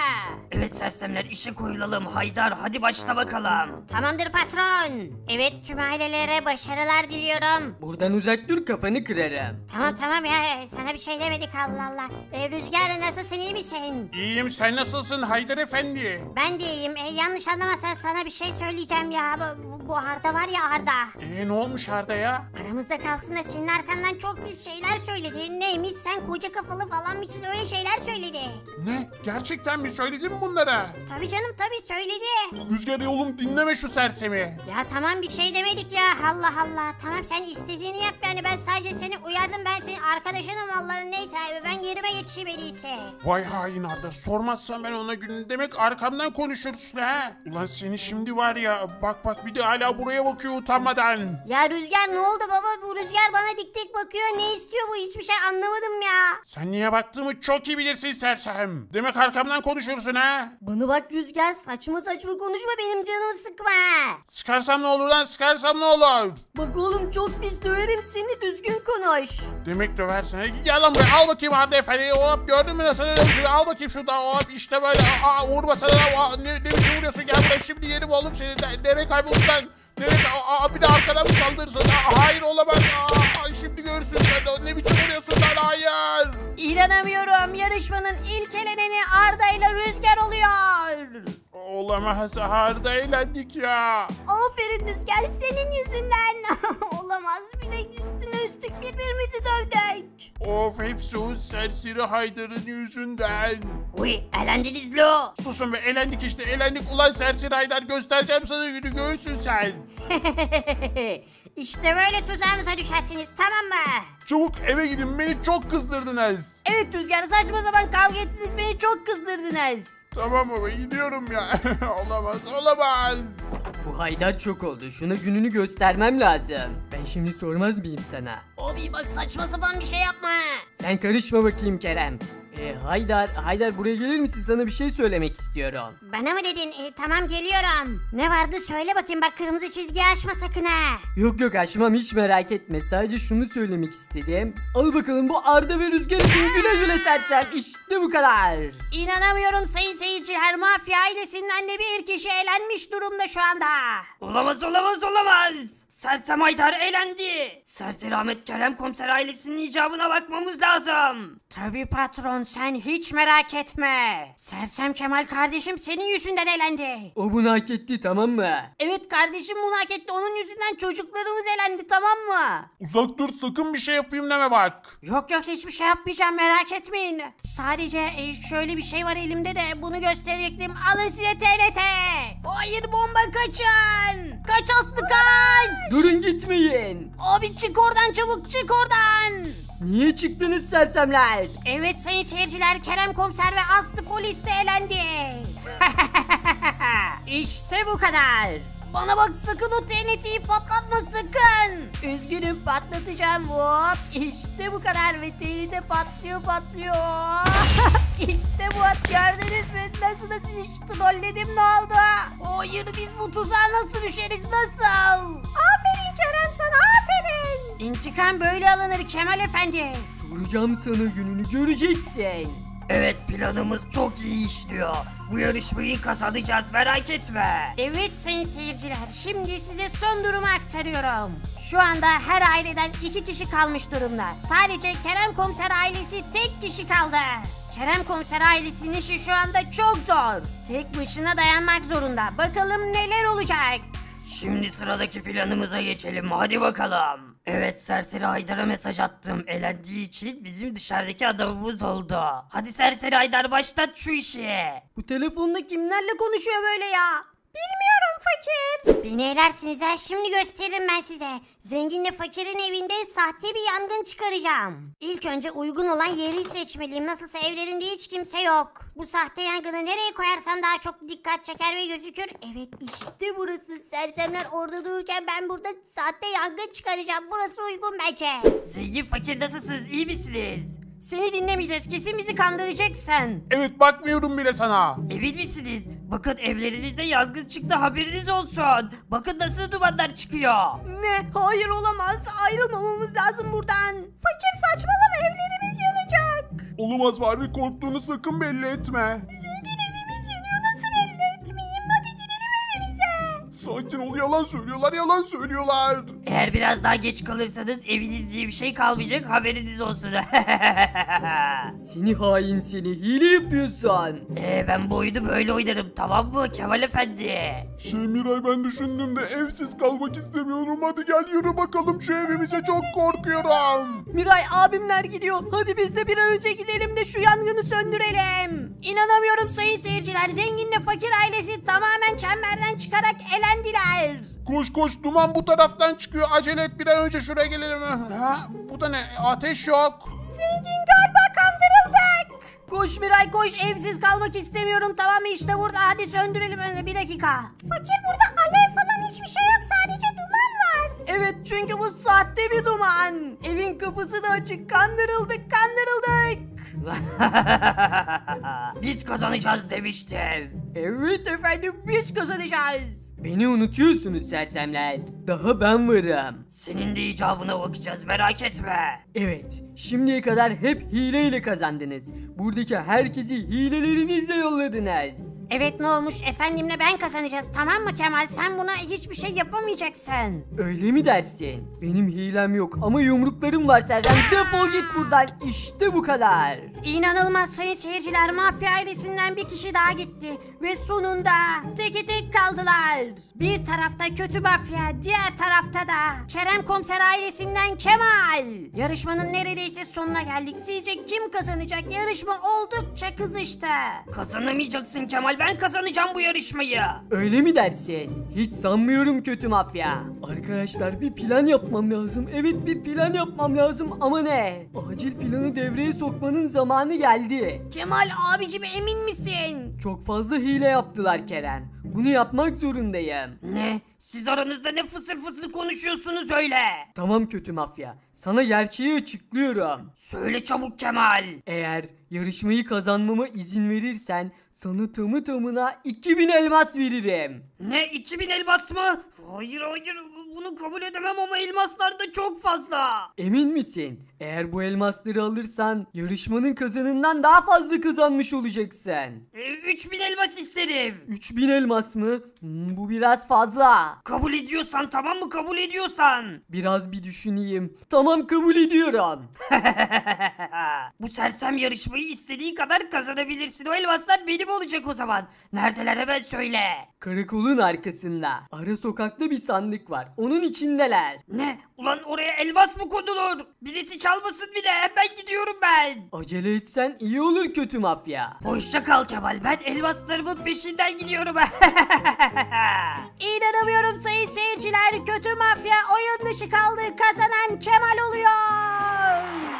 Evet sersemler işe koyulalım. Haydar hadi başla bakalım. Tamamdır patron. Evet tüm ailelere başarılar diliyorum. Buradan uzak dur, kafanı kırarım. Tamam ya sana bir şey demedik Allah Allah. Rüzgar nasılsın, iyi misin? İyiyim, sen nasılsın Haydar Efendi? Ben de iyiyim. Yanlış anlamazsan sana bir şey söyleyeceğim ya. Bu Arda var ya, Arda. Ne olmuş Arda ya? Aramızda kalsın da senin arkandan çok pis şeyler söyledi. Neymiş, sen koca kafalı falan mısın, öyle şeyler söyledi. Ne? Gerçekten mi söyledin bunlara? Tabii canım tabii söyledi. Rüzgar oğlum dinleme şu sersemi. Ya tamam bir şey demedik ya, Allah Allah. Tamam sen istediğini yap yani, ben sadece seni uyardım, ben senin arkadaşınım vallahi. Neyse ben yerime geçeyim en iyisi. Vay hain Arda, sormazsan ben ona gününü, demek arkamdan konuşursun ha. Ulan seni şimdi var ya, bak bir de hala buraya bakıyor utanmadan. Ya Rüzgar ne oldu baba, bu Rüzgar bana dik dik bakıyor, ne istiyor bu, hiçbir şey anlamadım ya. Sen niye baktığımı çok iyi bilirsin sersem. Demek arkamdan konuşursun ha. Bana bak Rüzgar, saçma saçma konuşma, benim canımı sıkma. Sıkarsam ne olur lan, sıkarsam ne olur? Bak oğlum çok pis döverim seni, düzgün konuş. Demek döversin. Gel lan buraya, al bakayım Arda Efendi. Hop, gördün mü nasıl dövüşüyor? Al bakayım şurada, hop işte böyle. Vurma sana da. Ne biçim vuruyorsun? Gel buraya, şimdi yerim oğlum seni. Nereye kayboldun lan? Bir de arkadan mı saldırırsın? Hayır olamaz. Şimdi görürsün sen. Ne biçim vuruyorsun lan? Hayır. İnanamıyorum, yarışmanın ilk eleneni Arda ile Rüzgar oluyor. Olamaz, Arda eğlendik ya. Aferin Rüzgar, senin yüzünden. Olamaz, bir de üstüne üstlük birbirimizi dövdük. Of, hepsi o serseri Haydar'ın yüzünden. Uy elendiniz lo. Susun be, eğlendik işte, eğlendik. Ulan serseri Haydar, göstereceğim sana günü, görsün sen. İşte böyle tuzağımıza düşersiniz, tamam mı? Çabuk eve gidin, beni çok kızdırdınız. Evet Rüzgar, saçma zaman kavga ettiniz, beni çok kızdırdınız. Tamam baba, gidiyorum ya. Olamaz. Bu Haydar çok oldu, şuna gününü göstermem lazım. Ben şimdi sormaz mıyım sana? Abi bak saçma sapan bir şey yapma. Sen karışma bakayım Kerem. Haydar buraya gelir misin? Sana bir şey söylemek istiyorum. Bana mı dedin? Tamam geliyorum. Ne vardı söyle bakayım, bak kırmızı çizgiyi aşma sakın ha. Yok açmam, hiç merak etme. Sadece şunu söylemek istedim. Al bakalım, bu Arda ve Rüzgar için güle güle sersem. İşte bu kadar. İnanamıyorum sayın seyirciler, mafya ailesinden de bir kişi elenmiş durumda şu anda. Olamaz. Sersem Haydar eğlendi. Serseri Ahmet Kerem Komiser ailesinin icabına bakmamız lazım. Tabii patron, sen hiç merak etme. Sersem Kemal kardeşim senin yüzünden elendi. O bunu hak etti, tamam mı? Evet kardeşim bunu hak etti, onun yüzünden çocuklarımız elendi, tamam mı? Uzak dur, sakın bir şey yapayım deme bak. Yok hiçbir şey yapmayacağım, merak etmeyin. Sadece şöyle bir şey var elimde de bunu gösterecektim. Alın size TRT. Hayır, bomba, kaçın. Kaç Aslı kaç. Durun, gitmeyin. Abi çık oradan, çabuk çık oradan. Niye çıktınız sersemler? Evet sayın seyirciler, Kerem Komiser ve Aslı polis de elendi. İşte bu kadar. Bana bak, sakın o TNT'yi patlatma sakın. Üzgünüm, patlatacağım. Hop, işte bu kadar ve TNT patlıyor. İşte bu, gördünüz mü? Nasıl da sizi trolledim, ne oldu? Hayır, biz bu tuzağa nasıl düşeriz, nasıl? Aferin Kerem sana, aferin. İntikam böyle alınır Kemal Efendi. Soracağım sana, gününü göreceksin. Evet planımız çok iyi işliyor. Bu yarışmayı kazanacağız, merak etme. Evet sayın seyirciler, şimdi size son durumu aktarıyorum. Şu anda her aileden 2 kişi kalmış durumda. Sadece Kerem Komiser ailesi tek kişi kaldı. Kerem Komiser ailesinin işi şu anda çok zor. Tek başına dayanmak zorunda. Bakalım neler olacak. Şimdi sıradaki planımıza geçelim, hadi bakalım. Evet, Serseri Haydar'a mesaj attım. Elendiği için bizim dışarıdaki adamımız oldu. Hadi Serseri Haydar, başlat şu işi. Bu telefonda kimlerle konuşuyor böyle ya? Bilmiyorum fakir. Beni elersiniz ha, şimdi gösteririm ben size. Zenginle fakirin evinde sahte bir yangın çıkaracağım. İlk önce uygun olan yeri seçmeliyim. Nasılsa evlerinde hiç kimse yok. Bu sahte yangını nereye koyarsam daha çok dikkat çeker ve gözükür. Evet işte burası. Sersemler orada dururken ben burada sahte yangın çıkaracağım. Burası uygun bence. Zengin fakir, nasılsınız, iyi misiniz? Seni dinlemeyeceğiz. Kesin bizi kandıracaksın. Evet, bakmıyorum bile sana. Emin misiniz? Bakın evlerinizde yangın çıktı, haberiniz olsun. Bakın nasıl dumanlar çıkıyor. Ne? Hayır olamaz. Ayrılmamamız lazım buradan. Fakir saçmalama, evlerimiz yanacak. Olamaz, var bir korktuğunu sakın belli etme. Zengin, evimiz yanacak. Sakin ol, yalan söylüyorlar, yalan söylüyorlar. Eğer biraz daha geç kalırsanız eviniz diye bir şey kalmayacak, haberiniz olsun. Seni hain seni, hile yapıyorsun. Ben bu oyunu böyle oynarım, tamam mı Kemal Efendi? Miray, ben düşündüm de evsiz kalmak istemiyorum. Hadi gel yürü bakalım şu evimize, çok korkuyorum. Miray abimler gidiyor. Hadi biz de bir an önce gidelim de şu yangını söndürelim. İnanamıyorum sayın seyirciler. Zenginle fakir ailesi tamamen çemberden çıkarak elendiler. Koş koş, duman bu taraftan çıkıyor. Acele et, bir an önce şuraya gelelim. Ha, bu da ne? Ateş yok. Zengin galiba kandırıldık. Koş Miray koş, evsiz kalmak istemiyorum, tamam mı? İşte burada, hadi söndürelim önce, bir dakika. Fakir, burada alev falan hiçbir şey yok, sadece duman var. Evet, çünkü bu sahte bir duman. Evin kapısı da açık. Kandırıldık. Biz kazanacağız demiştim. Evet efendim, biz kazanacağız. Beni unutuyorsunuz sersemler. Daha ben varım. Senin de icabına bakacağız, merak etme. Evet, şimdiye kadar hep hileyle kazandınız. Buradaki herkesi hilelerinizle yolladınız. Evet, ne olmuş, efendimle ben kazanacağız, tamam mı Kemal? Sen buna hiçbir şey yapamayacaksın. Öyle mi dersin? Benim hilem yok ama yumruklarım var sersem. Defol git buradan. İşte bu kadar. İnanılmaz sayın seyirciler, mafya ailesinden bir kişi daha gitti. Ve sonunda teke tek kaldılar. Bir tarafta kötü mafya, diğer tarafta da Kerem Komiser ailesinden Kemal. Yarışmanın neredeyse sonuna geldik. Sizce kim kazanacak? Yarışma oldukça kızıştı. Kazanamayacaksın Kemal, ben kazanacağım bu yarışmayı. Öyle mi dersin? Hiç sanmıyorum kötü mafya. Arkadaşlar, bir plan yapmam lazım. Evet, bir plan yapmam lazım ama ne? Acil planı devreye sokmanın zamanı geldi. Kemal abicim, emin misin? Çok fazla hile yaptılar Kerem. Bunu yapmak zorundayım. Ne? Siz aranızda ne fısır fısır konuşuyorsunuz öyle? Tamam kötü mafya. Sana gerçeği açıklıyorum. Söyle çabuk Kemal. Eğer yarışmayı kazanmama izin verirsen sana tamı tamına 2000 elmas veririm. Ne, 2000 elmas mı? Hayır, bunu kabul edemem ama elmaslar da çok fazla. Emin misin? Eğer bu elmasları alırsan yarışmanın kazanından daha fazla kazanmış olacaksın. 3000 elmas isterim. 3000 elmas mı? Bu biraz fazla. Kabul ediyorsan, tamam mı, kabul ediyorsan. Biraz bir düşüneyim. Tamam, kabul ediyorum. Bu sersem yarışmayı istediği kadar kazanabilirsin. O elmaslar benim olacak o zaman. Neredeler, hemen söyle. Karakolun arkasında. Ara sokakta bir sandık var. Onun içindeler. Ne? Ulan oraya elmas mı konulur? Birisi çalmasın bir de, hemen gidiyorum ben. Acele etsen iyi olur kötü mafya. Hoşça kal Kemal, ben elmaslarımın peşinden gidiyorum. İnanamıyorum sayın seyirciler, kötü mafya oyun dışı kaldı. Kazanan Kemal oluyor.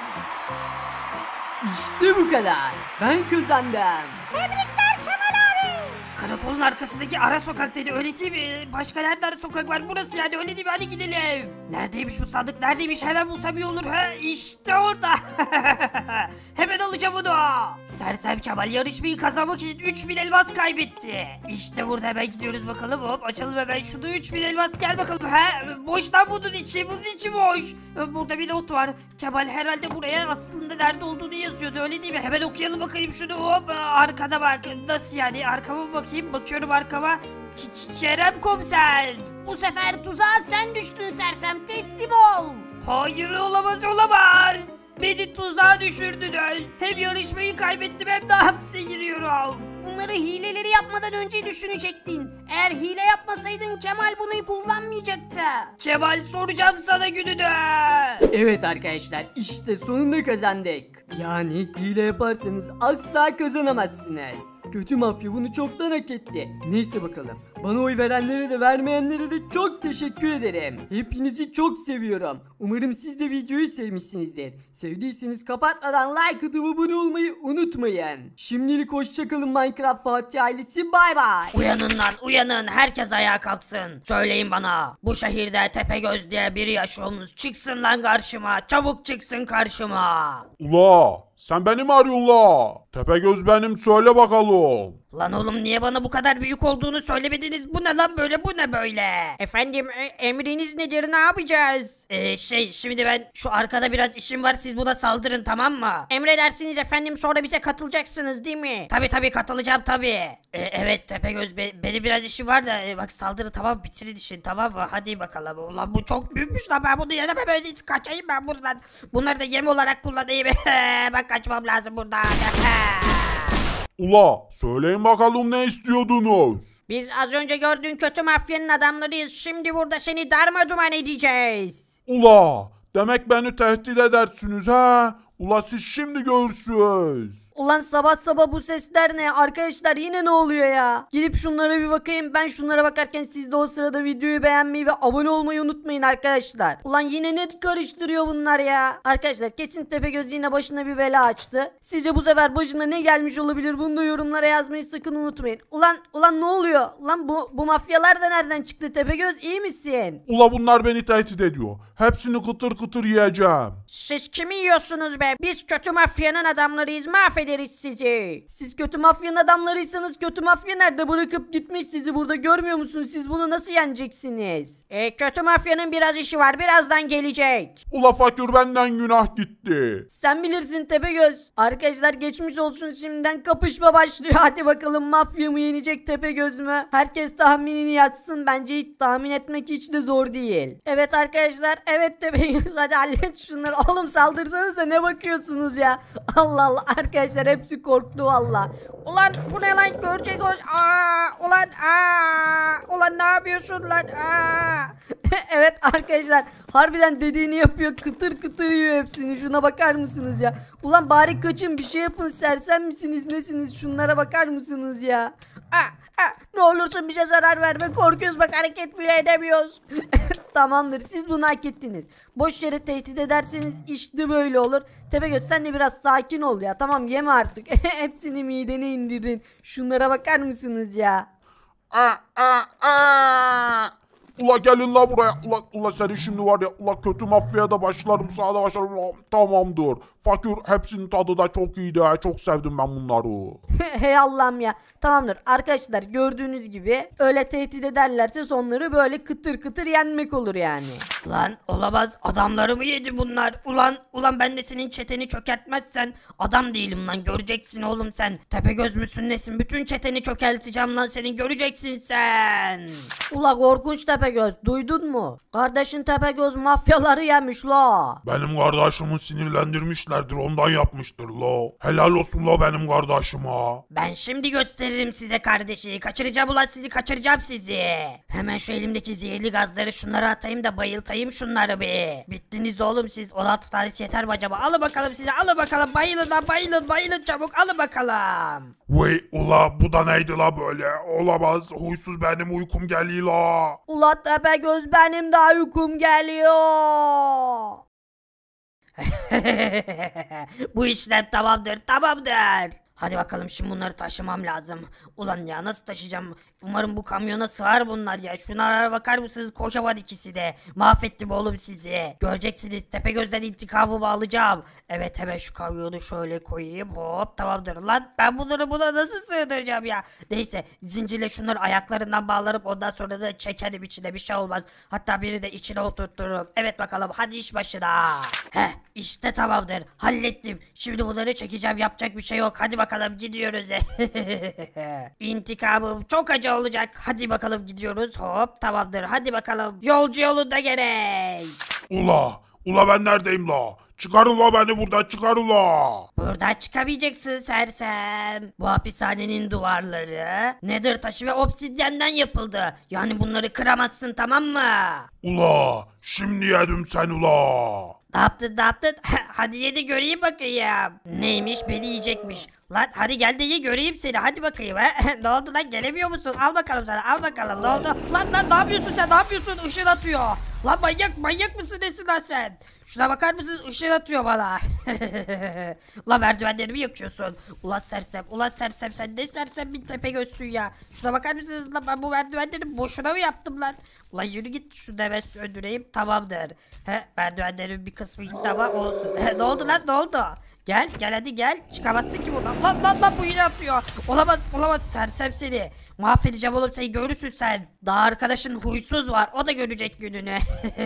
İşte bu kadar. Ben kazandım. Tebrikler Kemal abi. Karakolun arkasındaki ara sokak dedi, öyle değil mi? Başka nerede ara sokak var, burası yani, öyle değil mi? Hadi gidelim. Neredeymiş bu sandık, neredeymiş? Hemen bulsam iyi olur. Ha, işte orada. Hemen alacağım onu. Sersem Kemal yarışmayı kazanmak için 3000 elmas kaybetti. İşte burada, hemen gidiyoruz bakalım. Hop, açalım hemen şunu, 3000 elmas, gel bakalım. Boş lan bunun içi boş. Burada bir not var. Kemal herhalde buraya aslında nerede olduğunu yazıyordu, öyle değil mi? Hemen okuyalım bakayım şunu. Hop, arkada bak. Nasıl yani, arkama bakayım, bakıyorum arkama. Kerem Komiser. Bu sefer tuzağa sen düştün sersem, teslim ol. Hayır, olamaz. Beni tuzağa düşürdünüz. Hem yarışmayı kaybettim hem de hapse giriyorum. Bunları hileleri yapmadan önce düşünecektin. Eğer hile yapmasaydın Kemal bunu kullanmayacaktı. Kemal, soracağım sana gününü. Evet arkadaşlar, işte sonunda kazandık. Yani hile yaparsanız asla kazanamazsınız. Kötü mafya bunu çoktan hak etti. Neyse bakalım. Bana oy verenlere de vermeyenlere de çok teşekkür ederim. Hepinizi çok seviyorum. Umarım siz de videoyu sevmişsinizdir. Sevdiyseniz kapatmadan like atıp abone olmayı unutmayın. Şimdilik hoşçakalın Minecraft Fatih ailesi, bay bay. Uyanın lan, uyanın. Herkes ayağa kalksın. Söyleyin bana. Bu şehirde Tepegöz diye biri yaşıyormuş. Çıksın lan karşıma. Çabuk çıksın karşıma. Ula, sen beni mi arıyorsun la? Tepegöz benim, söyle bakalım. Lan oğlum niye bana bu kadar büyük olduğunu söylemediniz? Bu ne lan böyle, bu ne böyle? Efendim emriniz nedir, ne yapacağız? Şimdi ben şu arkada biraz işim var, siz buna saldırın, tamam mı? Emredersiniz efendim, sonra bize katılacaksınız değil mi? Tabi katılacağım tabi. Evet Tepegöz, benim biraz işim var da bak saldırı, tamam, bitirin işin, tamam mı? Hadi bakalım. Ulan bu çok büyükmüş lan, ben bunu yenemem, öyleyse kaçayım ben buradan. Bunları da yem olarak kullanayım. Ben kaçmam lazım buradan. Ula söyleyin bakalım ne istiyordunuz? Biz az önce gördüğün kötü mafyanın adamlarıyız. Şimdi burada seni darmaduman edeceğiz. Ula demek beni tehdit edersiniz ha? Ula siz şimdi görürsünüz. Ulan sabah sabah bu sesler ne? Arkadaşlar yine ne oluyor ya? Gidip şunlara bir bakayım. Ben şunlara bakarken siz de o sırada videoyu beğenmeyi ve abone olmayı unutmayın arkadaşlar. Ulan yine ne karıştırıyor bunlar ya? Arkadaşlar kesin Tepegöz yine başına bir bela açtı. Sizce bu sefer başına ne gelmiş olabilir? Bunu da yorumlara yazmayı sakın unutmayın. Ulan ne oluyor? Lan bu mafyalar da nereden çıktı? Tepegöz iyi misin? Ula bunlar beni tehdit ediyor. Hepsini kıtır kıtır yiyeceğim. Siz kimi yiyorsunuz be? Biz kötü mafyanın adamlarıyız, mahvederiz sizi. Siz kötü mafyanın adamlarıysanız kötü mafya nerede? Bırakıp gitmiş sizi burada, görmüyor musunuz? Siz bunu nasıl yeneceksiniz? Kötü mafyanın biraz işi var, birazdan gelecek. Ula fakir benden günah gitti. Sen bilirsin Tepegöz. Arkadaşlar geçmiş olsun, şimdiden kapışma başlıyor. Hadi bakalım, mafya mı yenecek Tepegöz mü? Herkes tahminini yazsın. Bence hiç tahmin etmek hiç de zor değil. Evet arkadaşlar, evet Tepegöz, hadi hallet şunları. Oğlum saldırsanıza, ne bakıyorsunuz ya? Allah Allah, arkadaşlar hepsi korktu valla. Ulan bu ne lan, görecek o. Ulan ne yapıyorsun lan? Evet arkadaşlar, harbiden dediğini yapıyor, kıtır kıtır yiyor hepsini. Şuna bakar mısınız ya? Ulan bari kaçın, bir şey yapın, sersem misiniz nesiniz? Şunlara bakar mısınız ya? Ne olursun bize zarar verme, korkuyoruz bak, hareket bile edemiyoruz. Tamamdır, siz bunu hak ettiniz. Boş yere tehdit ederseniz işte böyle olur. Tepegöz sen de biraz sakin ol ya, tamam yeme artık. Hepsini midene indirdin. Şunlara bakar mısınız ya? Ula gelin la buraya. Ula seni şimdi var ya. Ula kötü mafyaya da başlarım. Sana da başlarım. Ula, tamamdır. Fakir hepsinin tadı da çok iyiydi. Çok sevdim ben bunları. Hey Allah'ım ya. Tamamdır arkadaşlar, gördüğünüz gibi öyle tehdit ederlerse sonları böyle kıtır kıtır yenmek olur yani. Lan olamaz, adamlarımı yedi bunlar. Ulan ben de senin çeteni çökertmezsen adam değilim lan, göreceksin oğlum sen. Tepegöz müsün nesin, bütün çeteni çökerteceğim lan senin, göreceksin sen. Ula korkunç Tepegöz, duydun mu? Kardeşin Tepegöz mafyaları yemiş la. Benim kardeşimi sinirlendirmişlerdir, ondan yapmıştır la. Helal olsun la benim kardeşime. Ben şimdi gösteririm size kardeşi. Kaçıracağım ulan sizi, kaçıracağım sizi. Hemen şu elimdeki zehirli gazları şunlara atayım da bayıltayım şunları bir. Bittiniz oğlum siz. 16 tanesi yeter mi acaba? Alın bakalım size, alın bakalım. Bayılın lan, bayılın çabuk, alın bakalım. Vay ula bu da neydi la böyle? Olamaz, huysuz benim uykum geliyor la. Ula Tepegöz benim de uykum geliyor. Bu işlem tamamdır. Hadi bakalım, şimdi bunları taşımam lazım. Ulan ya nasıl taşıyacağım? Umarım bu kamyona sığar bunlar ya. Şunlara bakar mısınız? Kocaman ikisi de. Mahvettim oğlum sizi. Göreceksiniz, Tepegöz'den intikamımı alacağım. Evet, hemen şu kamyonu şöyle koyayım. Hop, tamamdır. Lan ben bunları buna nasıl sığdıracağım ya? Neyse, zincirle şunları ayaklarından bağlarıp ondan sonra da çekerim içine, bir şey olmaz. Hatta biri de içine oturturum. Evet bakalım, hadi iş başına. İşte tamamdır. Hallettim. Şimdi bunları çekeceğim, yapacak bir şey yok. Hadi bakalım gidiyoruz. İntikamım çok acı olacak. Hadi bakalım gidiyoruz. Hop, tamamdır. Hadi bakalım. Yolcu yolunda gerek. Ula ben neredeyim la? Çıkarın la beni buradan, çıkarın la. Buradan çıkamayacaksın sersem. Bu hapishanenin duvarları Nether taşı ve obsidyenden yapıldı. Yani bunları kıramazsın, tamam mı? Ula şimdi yedim sen ula. Ne yaptın? Hadi ye de göreyim bakayım. Neymiş, beni yiyecekmiş. Lan hadi gel de ye göreyim seni, hadi bakayım. Ne oldu lan, gelemiyor musun? Al bakalım sana, al bakalım, ne oldu? Lan ne yapıyorsun sen, ne yapıyorsun? Işın atıyor. Lan manyak mısın nesin lan sen? Şuna bakar mısın, ışın atıyor bana. Lan merdivenlerimi yakıyorsun. Ulan sersem sen ne sersem bir Tepegözsün ya. Şuna bakar mısınız lan, ben bu merdivenleri boşuna mı yaptım lan? Ulan yürü git, şunu hemen söndüreyim, tamamdır. Merdivenlerin bir kısmı gitti ama olsun. Ne oldu lan, ne oldu? Gel gel hadi gel. Çıkamazsın ki buradan. Lan bu yine atıyor. Olamaz sersem seni. Mahvedeceğim oğlum seni görürsün sen. Daha arkadaşın huysuz var. O da görecek gününü.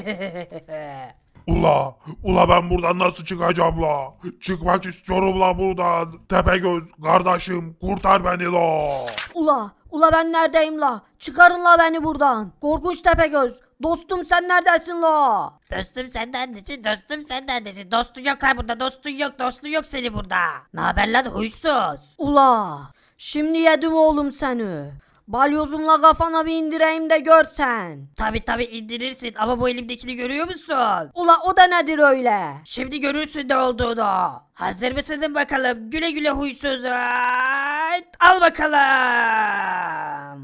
Ula ben buradan nasıl çıkacağım la? Çıkmak istiyorum la buradan. Tepegöz kardeşim kurtar beni la. Ula ben neredeyim la? Çıkarın la beni buradan. Korkunç Tepegöz. Dostum sen neredesin la? Dostum sen neredesin? Dostum sen neredesin? Dostun yok ha burada. Dostun yok seni burada. Ne haber lan huysuz? Ula şimdi yedim oğlum seni. Balyozumla kafana bir indireyim de görsen. Tabi indirirsin ama bu elimdekini görüyor musun? Ula o da nedir öyle? Şimdi görürsün ne olduğunu. Hazır mısın bakalım? Güle güle huysuz. Al bakalım.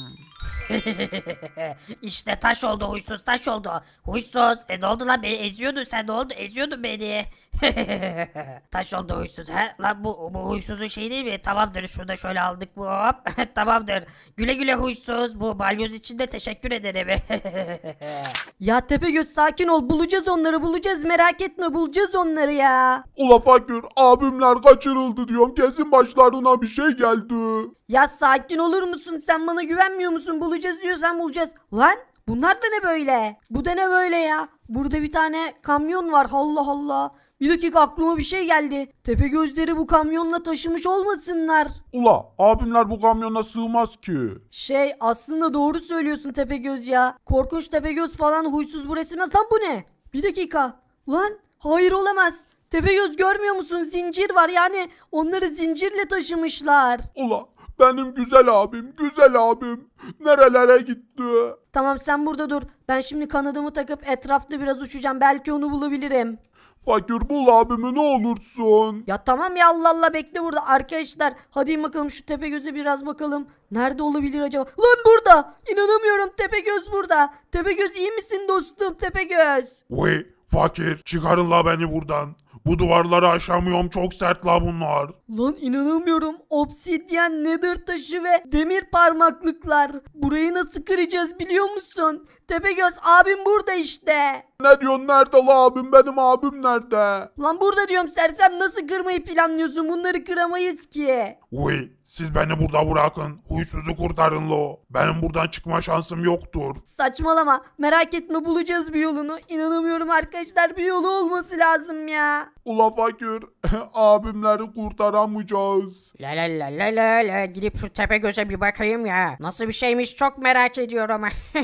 İşte taş oldu huysuz taş oldu. Huysuz ne oldu lan beni eziyordun sen ne oldu eziyordun beni. Taş oldu huysuz he lan bu huysuzun şey değil mi? Tamamdır şurada şöyle aldık bu hop. Tamamdır güle güle huysuz bu balyoz için de teşekkür ederim. Ya Tepegöz sakin ol, bulacağız onları, bulacağız, merak etme, bulacağız onları ya. Ula fakir abimler kaçırıldı diyorum, kesin başlarına bir şey geldi. Ya sakin olur musun, sen bana güvenmiyor musun? Bulacağız diyorsan bulacağız. Lan bunlar da ne böyle? Bu da ne böyle ya? Burada bir tane kamyon var, Allah Allah. Bir dakika, aklıma bir şey geldi. Tepegözleri bu kamyonla taşımış olmasınlar. Ula abimler bu kamyona sığmaz ki. Aslında doğru söylüyorsun Tepegöz ya. Korkunç Tepegöz falan, huysuz bu resimler. Lan bu ne? Bir dakika. Lan hayır olamaz. Tepegöz görmüyor musun? Zincir var, yani onları zincirle taşımışlar. Ula benim güzel abim nerelere gitti? Tamam sen burada dur. Ben şimdi kanadımı takıp etrafta biraz uçacağım. Belki onu bulabilirim. Fakir bul abimi ne olursun. Ya tamam ya, Allah Allah, bekle burada. Arkadaşlar hadi bakalım şu Tepegöz'e biraz bakalım. Nerede olabilir acaba? Lan burada. İnanamıyorum, Tepegöz burada. Tepegöz iyi misin dostum, Tepegöz? Vay fakir çıkarın la beni buradan. Bu duvarları aşamıyorum, çok sert la bunlar. Lan inanamıyorum. Obsidyen, nether taşı ve demir parmaklıklar. Burayı nasıl kıracağız biliyor musun? Tepegöz abim burada işte. Ne diyorsun, nerede la abim, benim abim nerede? Lan burada diyorum sersem, nasıl kırmayı planlıyorsun? Bunları kıramayız ki. Vay siz beni burada bırakın. Huysuzu kurtarın lo. Benim buradan çıkma şansım yoktur. Saçmalama, merak etme, bulacağız bir yolunu. İnanamıyorum arkadaşlar, bir yolu olması lazım ya. Ula fakir abimleri kurtaramayacağız. La gidip şu Tepegöz'e bir bakayım ya. Nasıl bir şeymiş çok merak ediyorum.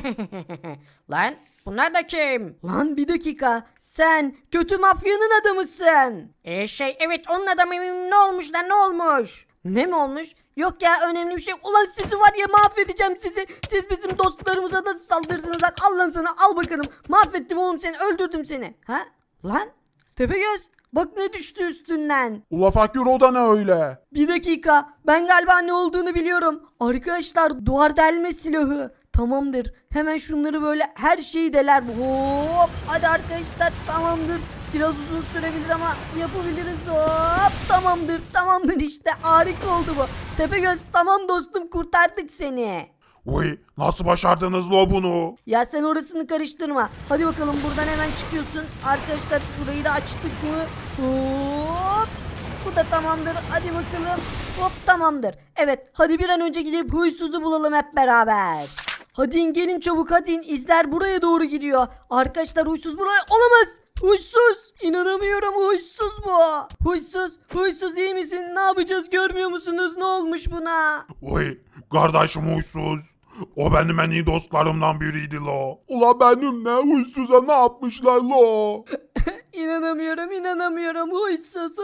Lan bunlar da kim? Lan bir dakika, sen kötü mafyanın adamısın. Evet onun adamıyım, ne olmuş lan ne olmuş? Ne mi olmuş? Yok ya, önemli bir şey. Ulan sizi var ya, mahvedeceğim sizi. Siz bizim dostlarımıza nasıl saldırırsınız lan? Al lan sana, al bakalım. Mahvettim oğlum seni, öldürdüm seni. Ha? Lan Tepegöz, bak ne düştü üstünden. Ula fakir o da ne öyle? Bir dakika, ben galiba ne olduğunu biliyorum. Arkadaşlar, duvar delme silahı. Tamamdır, hemen şunları böyle her şeyi deler. Hop, hadi arkadaşlar, tamamdır. Biraz uzun sürebilir ama yapabiliriz. Hop, tamamdır işte, harika oldu bu. Tepegöz, tamam dostum, kurtardık seni. Vay nasıl başardınız lo bunu? Ya sen orasını karıştırma. Hadi bakalım, buradan hemen çıkıyorsun. Arkadaşlar şurayı da açtık mı? Hop. Bu da tamamdır. Hadi bakalım. Hop, tamamdır. Evet, hadi bir an önce gidip huysuzu bulalım hep beraber. Hadi gelin çabuk, hadi izler buraya doğru gidiyor. Arkadaşlar huysuz buraya olamaz. Huysuz, inanamıyorum, huysuz bu. Huysuz iyi misin? Ne yapacağız, görmüyor musunuz? Ne olmuş buna? Vay kardeşim huysuz. O benim en iyi dostlarımdan biriydi lo. Ula benim ne, huysuza ne yapmışlar lo? İnanamıyorum, huysuz.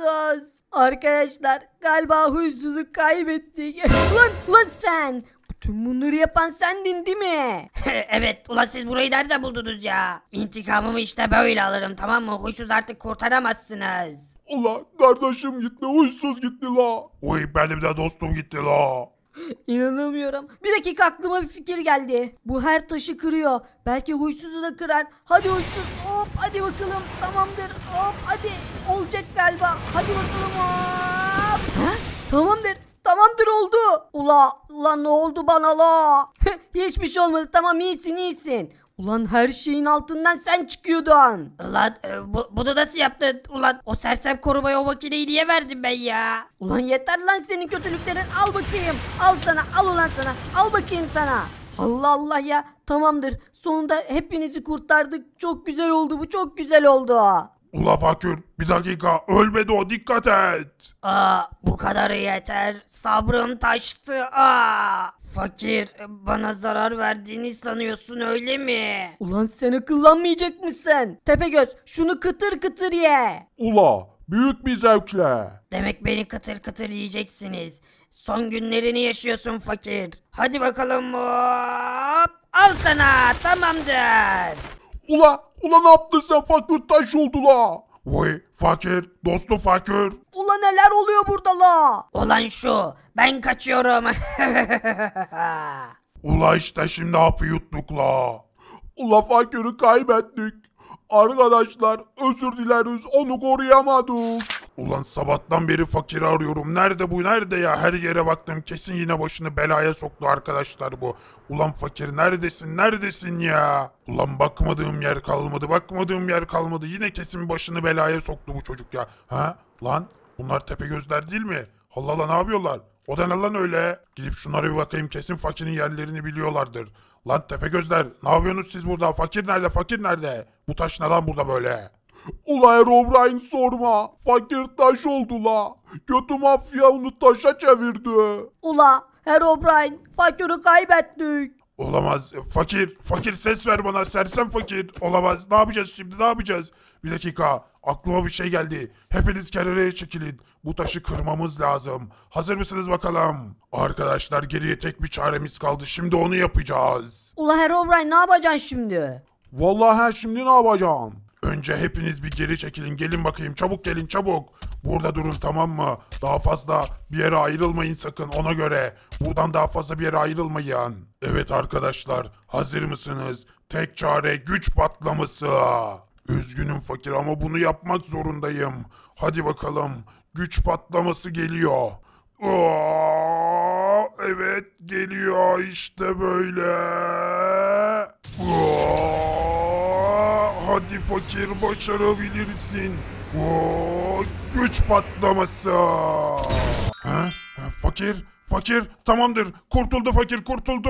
Arkadaşlar galiba huysuzu kaybettik. lan sen. Bütün bunları yapan sendin değil mi? Evet ulan siz burayı nereden buldunuz ya? İntikamımı işte böyle alırım, tamam mı? Huysuz artık kurtaramazsınız. Ula kardeşim gitti, huysuz gitti la. Vay benim de dostum gitti la. İnanamıyorum. Bir dakika, aklıma bir fikir geldi. Bu her taşı kırıyor. Belki huysuzu da kırar. Hadi huysuz, hop, hadi bakalım. Tamamdır, hop, hadi. Olacak galiba. Hadi bakalım, hop. Ha? Tamamdır oldu. Ula ne oldu bana la? Hiçbir şey olmadı, tamam, iyisin. Ulan her şeyin altından sen çıkıyordun. Ulan bunu nasıl yaptın? Ulan o sersem korumaya o makineyi niye verdim ben ya? Ulan yeter lan senin kötülüklerin, al bakayım. Al sana, al ulan sana, al bakayım sana. Allah Allah ya, tamamdır. Sonunda hepinizi kurtardık. Çok güzel oldu bu, çok güzel oldu. Ula fakir bir dakika ölmedi o, dikkat et. Bu kadarı yeter. Sabrım taştı. Fakir, bana zarar verdiğini sanıyorsun öyle mi? Ulan sen akıllanmayacak mısın? Tepegöz, şunu kıtır kıtır ye. Ula büyük bir zevkle. Demek beni kıtır kıtır yiyeceksiniz. Son günlerini yaşıyorsun fakir. Hadi bakalım hop. Al sana, tamamdır. Ula ne yaptın sen, fakir taş oldu la. Vay fakir, dostum fakir. Ulan neler oluyor burada la? Olan şu, ben kaçıyorum. Ula işte şimdi hapı yuttuk la. Ula fakiri kaybettik. Arkadaşlar özür dileriz, onu koruyamadık. Ulan sabahtan beri fakiri arıyorum. Nerede bu, nerede ya? Her yere baktım, kesin yine başını belaya soktu arkadaşlar bu. Ulan fakir neredesin, neredesin ya? Ulan bakmadığım yer kalmadı. Yine kesin başını belaya soktu bu çocuk ya. Ha? Lan bunlar Tepegözler değil mi? Allah Allah, ne yapıyorlar? O da ne lan öyle? Gidip şunlara bir bakayım, kesin fakirin yerlerini biliyorlardır. Lan Tepegözler, ne yapıyorsunuz siz burada? Fakir nerede? Bu taş ne lan burada böyle? Ula Herobrine sorma. Fakir taş oldu la. Kötü mafya onu taşa çevirdi. Ula Herobrine, fakiri kaybettik. Olamaz. Fakir ses ver bana. Sersem fakir. Olamaz. Ne yapacağız şimdi? Ne yapacağız? Bir dakika. Aklıma bir şey geldi. Hepiniz kenara çekilin. Bu taşı kırmamız lazım. Hazır mısınız bakalım? Arkadaşlar geriye tek bir çaremiz kaldı. Şimdi onu yapacağız. Ula Herobrine, ne yapacaksın şimdi? Vallahi şimdi ne yapacağım? Önce hepiniz bir geri çekilin. Gelin bakayım. Çabuk gelin, çabuk. Burada durun, tamam mı? Daha fazla bir yere ayrılmayın sakın, ona göre. Buradan daha fazla bir yere ayrılmayın. Evet arkadaşlar, hazır mısınız? Tek çare güç patlaması. Üzgünüm fakir ama bunu yapmak zorundayım. Hadi bakalım. Güç patlaması geliyor. Evet geliyor işte böyle. Hadi fakir, başarabilirsin. Güç patlaması. Fakir tamamdır. Kurtuldu fakir, kurtuldu.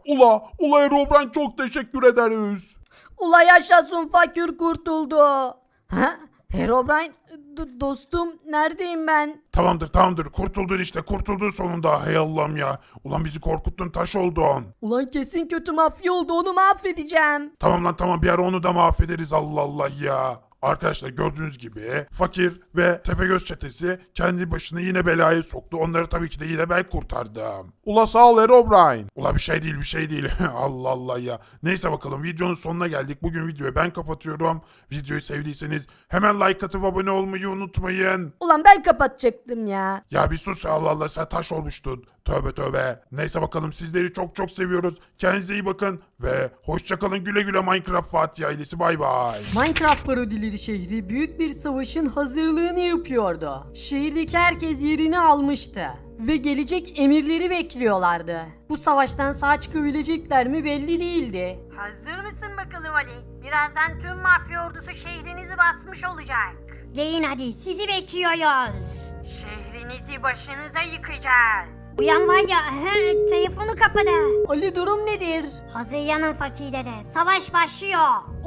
Ula Herobrine çok teşekkür ederiz. Ula yaşasın, fakir kurtuldu. Ha? Herobrine, dostum, neredeyim ben? Tamamdır. Kurtuldun işte. Kurtuldun sonunda. Hey Allah'ım ya. Ulan bizi korkuttun, taş oldun. Ulan kesin kötü mafya oldu, onu mahvedeceğim. Tamam lan tamam. Bir ara onu da mahvederiz, Allah Allah ya. Arkadaşlar gördüğünüz gibi fakir ve Tepegöz çetesi kendi başını yine belaya soktu. Onları tabii ki de yine ben kurtardım. Ula sağ ol Herobrine. Ula bir şey değil. Allah Allah ya. Neyse bakalım, videonun sonuna geldik. Bugün videoyu ben kapatıyorum. Videoyu sevdiyseniz hemen like atıp abone olmayı unutmayın. Ulan ben kapatacaktım ya. Ya bir sus, Allah Allah, sen taş olmuştun. Tövbe. Neyse bakalım, sizleri çok seviyoruz. Kendinize iyi bakın ve hoşçakalın, güle güle Minecraft Fatih ailesi, bay bay. Minecraft parodileri şehri büyük bir savaşın hazırlığını yapıyordu. Şehirdeki herkes yerini almıştı ve gelecek emirleri bekliyorlardı. Bu savaştan sağ çıkabilecekler mi belli değildi. Hazır mısın bakalım Ali? Birazdan tüm mafya ordusu şehrinizi basmış olacak. Deyin hadi, sizi bekliyoruz. Şehrinizi başınıza yıkacağız. Uyan var ya, telefonu kapadı. Ali, durum nedir? Hazır yanın fakir dede, savaş başlıyor.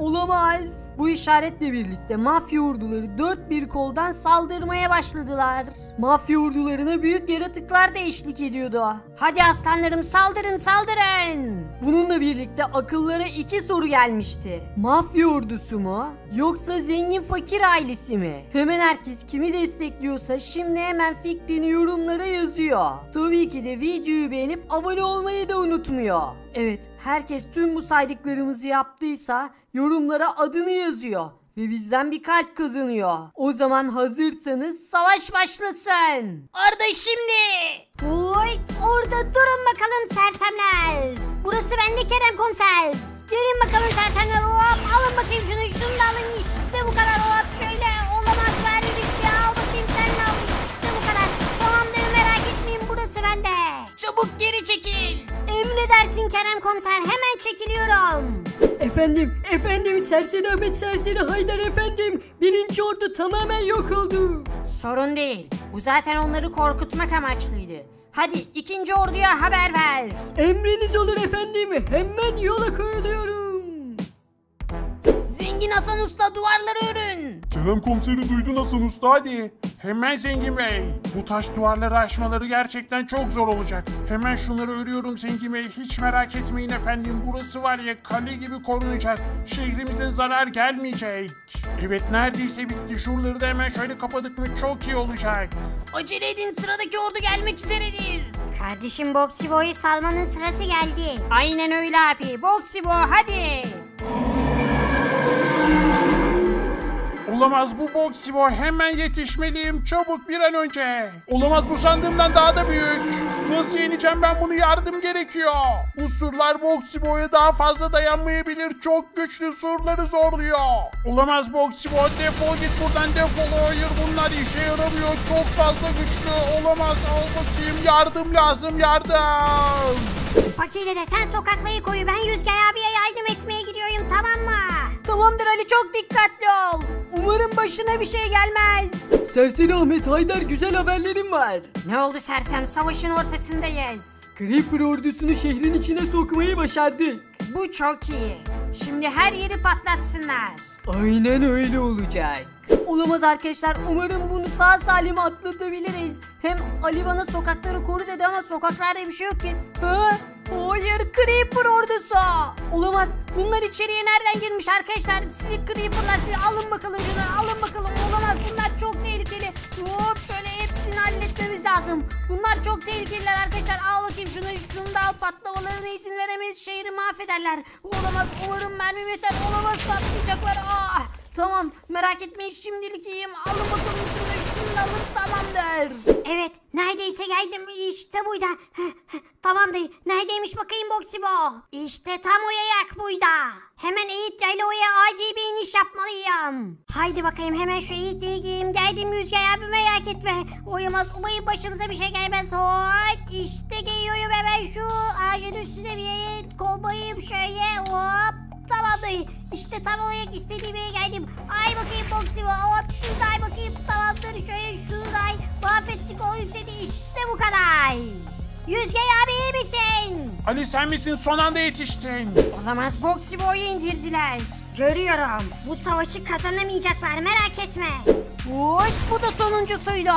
Olamaz. Bu işaretle birlikte mafya orduları dört bir koldan saldırmaya başladılar. Mafya ordularına büyük yaratıklar da eşlik ediyordu. Hadi aslanlarım, saldırın. Bununla birlikte akıllara iki soru gelmişti. Mafya ordusu mu? Yoksa zengin fakir ailesi mi? Hemen herkes kimi destekliyorsa şimdi hemen fikrini yorumlara yazıyor. Tabii ki de videoyu beğenip abone olmayı da unutmuyor. Evet, herkes tüm bu saydıklarımızı yaptıysa yorumlara adını yazıyor ve bizden bir kalp kazanıyor. O zaman hazırsanız savaş başlasın. Arda şimdi. Oy, orada durun bakalım sersemler. Burası bende Kerem komiser. Gelin bakalım sersemler, hop alın bakayım şunu da alın, işte bu kadar, hop şöyle, olamaz verdik ya, al bakayım sen de al, işte bu kadar. Tamamdır, merak etmeyin, burası bende. Çabuk geri çekil. Emredersin Sayın Kerem Komiser, hemen çekiliyorum. Efendim Serseri Ahmet, Serseri Haydar efendim. Birinci ordu tamamen yok oldu. Sorun değil. Bu zaten onları korkutmak amaçlıydı. Hadi ikinci orduya haber ver. Emriniz olur efendim. Hemen yola koyuluyorum. Zengin Hasan Usta, duvarları örün. Kerem komiseri duydun Hasan Usta, hadi. Hemen Zengin Bey. Bu taş duvarları aşmaları gerçekten çok zor olacak. Hemen şunları örüyorum Zengin Bey. Hiç merak etmeyin efendim. Burası var ya, kale gibi korunacak. Şehrimize zarar gelmeyecek. Evet, neredeyse bitti. Şuraları da hemen şöyle kapadık mı çok iyi olacak. Acele edin, sıradaki ordu gelmek üzeredir. Kardeşim Boxy Boy'u salmanın sırası geldi. Aynen öyle abi. Boksibo hadi. Olamaz, bu Boxy Boy, hemen yetişmeliyim çabuk bir an önce. Olamaz, bu sandığımdan daha da büyük. Nasıl yeneceğim ben bunu, yardım gerekiyor. Bu surlar Boxy Boy'a daha fazla dayanmayabilir, çok güçlü, surları zorluyor. Olamaz Boxy Boy, defol git buradan, defol. Hayır, bunlar işe yaramıyor, çok fazla güçlü. Olamaz, al bakayım, yardım lazım, yardım. Fakir dede, sen sokaklayı koyu, ben Yüzgay abiye yardım etmeye gidiyorum, tamam mı? Tamamdır Ali, çok dikkatli ol. Umarım başına bir şey gelmez. Serseri Ahmet, Haydar, güzel haberlerim var. Ne oldu sersem, savaşın ortasındayız. Creeper ordusunu şehrin içine sokmayı başardık. Bu çok iyi. Şimdi her yeri patlatsınlar. Aynen öyle olacak. Olamaz arkadaşlar, umarım bunu sağ salim atlatabiliriz. Hem Ali bana sokakları koru dedi ama sokaklarda bir şey yok ki. Ha? Hayır, Creeper ordusu. Olamaz, bunlar içeriye nereden girmiş arkadaşlar? Sizi Creeper'lar, sizi alın bakalım şunu, alın bakalım. Olamaz, bunlar çok tehlikeli. Hop, şöyle hepsini halletmemiz lazım. Bunlar çok tehlikeliler arkadaşlar. Al bakayım şunu da al, patlamalarına izin veremeyiz, şehri mahvederler. Olamaz, umarım mermim yeter. Olamaz, patlayacaklar. Tamam, merak etmeyin, şimdilik iyiyim. Alın bakalım şunu da alın, tamamdır. Evet, neredeyse geldim, işte buydu. Tamamdır, neredeymiş bakayım Boxy Boy? İşte tam o yayak buydu. Hemen Eğit Yaylova'ya acil bir iniş yapmalıyım. Haydi bakayım, hemen şu Eğit giyeyim. Geldim Yüzgay abi, merak etme. Uyumaz, umayım başımıza bir şey gelmez. Hop, işte giyiyorum hemen şu ağacın üstüne bir yere koyayım şöyle. Hop, tamamdır. İşte tam olarak istediğim yere geldim. Ay bakayım Boxy Boy, hop şurada bakayım, tamamdır. Şöyle şurada mahvettik oğlum seni, işte bu kadar. Yüzgay abi, iyi misin? Ali, sen misin? Son anda yetiştin. Olamaz, Boxy Boy'u indirdiler. Görüyorum. Bu savaşı kazanamayacaklar, merak etme. Oy, bu da sonuncusuydu.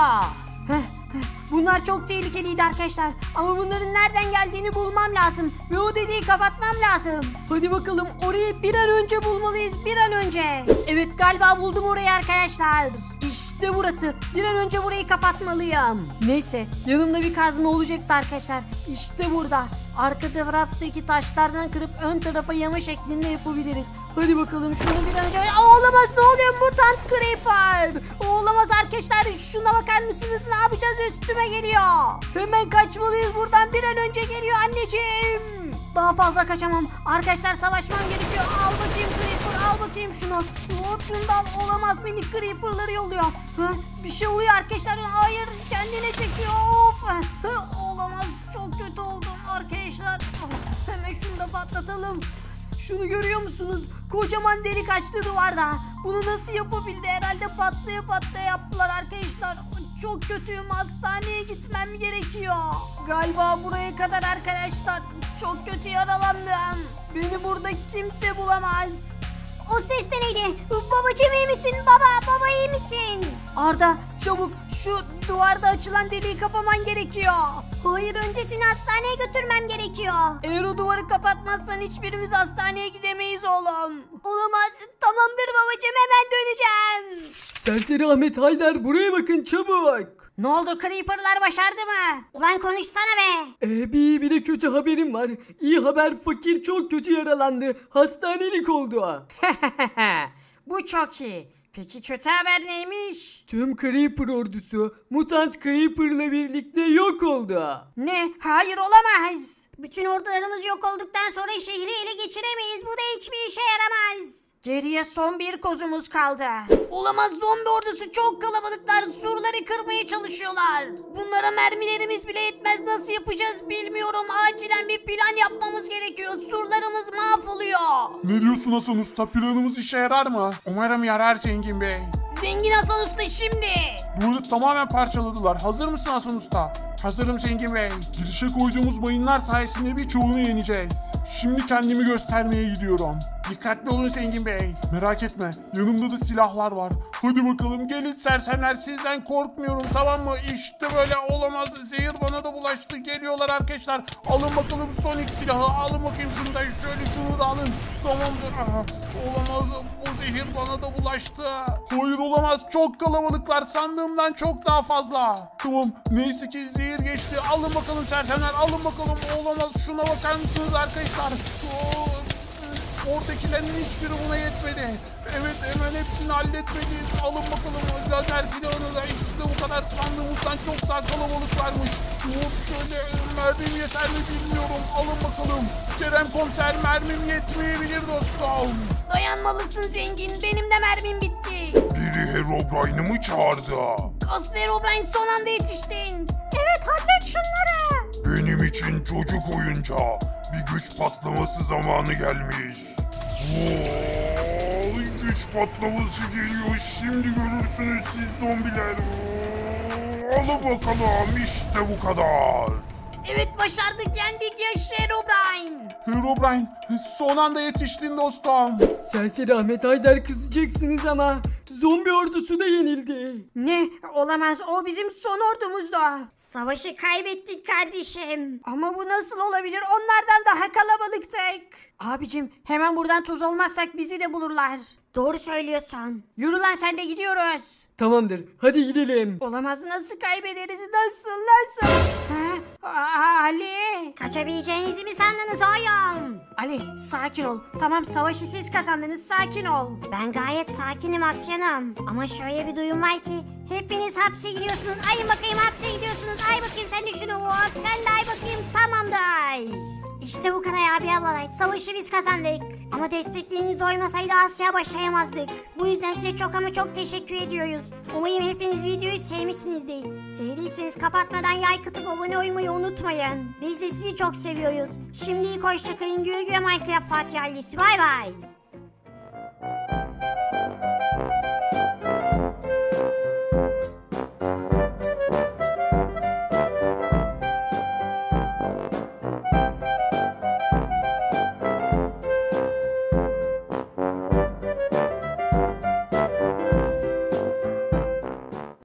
Bunlar çok tehlikeliydi arkadaşlar. Ama bunların nereden geldiğini bulmam lazım. Ve o deliği kapatmam lazım. Hadi bakalım, orayı bir an önce bulmalıyız, bir an önce. Evet, galiba buldum orayı arkadaşlar. İşte burası. Bir an önce burayı kapatmalıyım. Neyse, yanımda bir kazma olacaktı arkadaşlar. İşte burada. Arka taraftaki taşlardan kırıp ön tarafa yama şeklinde yapabiliriz. Hadi bakalım, şunu bir an önce... Olamaz, ne oluyor, mutant creeper? Olamaz arkadaşlar, şuna bakar mısınız, ne yapacağız, üstüme geliyor. Hemen kaçmalıyız buradan, bir an önce geliyor anneciğim. Daha fazla kaçamam arkadaşlar, savaşmam gerekiyor. Al bakayım creeper, al bakayım şunu. Hop, şunu da al. Olamaz, minik creeperları yolluyor. Bir şey oluyor arkadaşlar, hayır, kendine çekiyor. Of. Olamaz, çok kötü oldum arkadaşlar. Hemen şunu da patlatalım. Şunu görüyor musunuz? Kocaman delik açtı duvarda. Bunu nasıl yapabildi? Herhalde patlaya patlaya yaptılar arkadaşlar. Çok kötüyüm. Hastaneye gitmem gerekiyor. Galiba buraya kadar arkadaşlar. Çok kötü yaralandım. Beni burada kimse bulamaz. O ses de neydi? Babacığım, iyi misin? Baba iyi misin? Arda, çabuk şu duvarda açılan deliği kapaman gerekiyor. Hayır, önce seni hastaneye götürmem gerekiyor. Eğer o duvarı kapatmazsan hiçbirimiz hastaneye gidemeyiz oğlum. Olamaz. Tamamdır babacığım, hemen döneceğim. Serseri Ahmet, Haydar, buraya bakın çabuk. Ne oldu, Creeper'lar başardı mı? Ulan konuşsana be. Bir de kötü haberim var. İyi haber, fakir çok kötü yaralandı. Hastanelik oldu. Bu çok iyi. Peki kötü haber neymiş? Tüm Creeper ordusu mutant Creeper'la birlikte yok oldu. Ne? Hayır, olamaz. Bütün ordularımız yok olduktan sonra şehri ele geçiremeyiz. Bu da hiçbir işe yaramaz. Geriye son bir kozumuz kaldı. Olamaz, zombi ordusu çok kalabalıklar, surları kırmaya çalışıyorlar. geliyorlar. Bunlara mermilerimiz bile yetmez. Nasıl yapacağız bilmiyorum. Acilen bir plan yapmamız gerekiyor. Surlarımız mahvoluyor. Ne diyorsun Hasan Usta? Planımız işe yarar mı? Umarım yarar Zengin Bey. Zengin Hasan Usta şimdi. Duvarı tamamen parçaladılar. Hazır mısın Hasan Usta? Hazırım Zengin Bey. Girişe koyduğumuz mayınlar sayesinde birçoğunu yeneceğiz. Şimdi kendimi göstermeye gidiyorum. Dikkatli olun Zengin Bey. Merak etme, yanımda da silahlar var. Hadi bakalım gelin sersemler, sizden korkmuyorum, tamam mı? İşte böyle. Olamaz, zehir bana da bulaştı. Geliyorlar arkadaşlar. Alın bakalım Sonic silahı. Alın bakayım şunu da, şöyle şunu da alın. Tamamdır. Aha, olamaz, bu zehir bana da bulaştı. Hayır, olamaz, çok kalabalıklar, sandığımdan çok daha fazla. Tamam, neyse ki zehir geçti. Alın bakalım sersemler, alın bakalım. Olamaz, şuna bakar mısınız arkadaşlar? Oradakilerin hiçbiri buna yetmedi. Evet, hemen hepsini halletmeliyiz. Alın bakalım lazer silahını da. İşte bu kadar, sandığımızdan çok daha kalabalıklarmış. Hop, şöyle mermim yeter mi bilmiyorum. Alın bakalım. Kerem Komiser, mermim yetmeyebilir dostum. Dayanmalısın Zengin. Benim de mermim bitti. Biri Herobrine'ı mı çağırdı? Kaslı Herobrine, son anda yetiştin. Evet, hallet şunları. Benim için çocuk oyuncağı. Bir güç patlaması zamanı gelmiş. Güç patlaması geliyor. Şimdi görürsünüz siz zombiler. Alın bakalım, işte bu kadar. Evet, başardık, yendik, yaşa Herobrine. Herobrine, son anda yetiştin dostum. Serseri Ahmet Haydar, kızacaksınız ama zombi ordusu da yenildi. Ne? Olamaz, o bizim son ordumuzda. Savaşı kaybettik kardeşim. Ama bu nasıl olabilir? Onlardan daha kalabalıktık. Abicim, hemen buradan tuz olmazsak bizi de bulurlar. Doğru söylüyorsun. Yürü lan, sen de gidiyoruz. Tamamdır, hadi gidelim. Olamaz, nasıl kaybederiz? Nasıl? Ali. Kaçabileceğinizi mi sandınız oğlum? Ali, sakin ol. Tamam, savaşı siz kazandınız, sakin ol. Ben gayet sakinim Asyanım. Ama şöyle bir duyum var ki hepiniz hapse gidiyorsunuz. Ayın bakayım, hapse gidiyorsunuz. Ay bakayım sen de şunu, hop sen de ay bakayım, tamamdır. İşte bu kadar abi ablalar. Savaşı biz kazandık. Ama destekleriniz olmasaydı asla başlayamazdık. Bu yüzden size çok ama çok teşekkür ediyoruz. Umarım hepiniz videoyu sevmişsinizdir. Sevdiyseniz kapatmadan like atıp abone olmayı unutmayın. Biz de sizi çok seviyoruz. Şimdilik hoşçakalın. Güle güle Minecraft Fatih ailesi. Bay bay.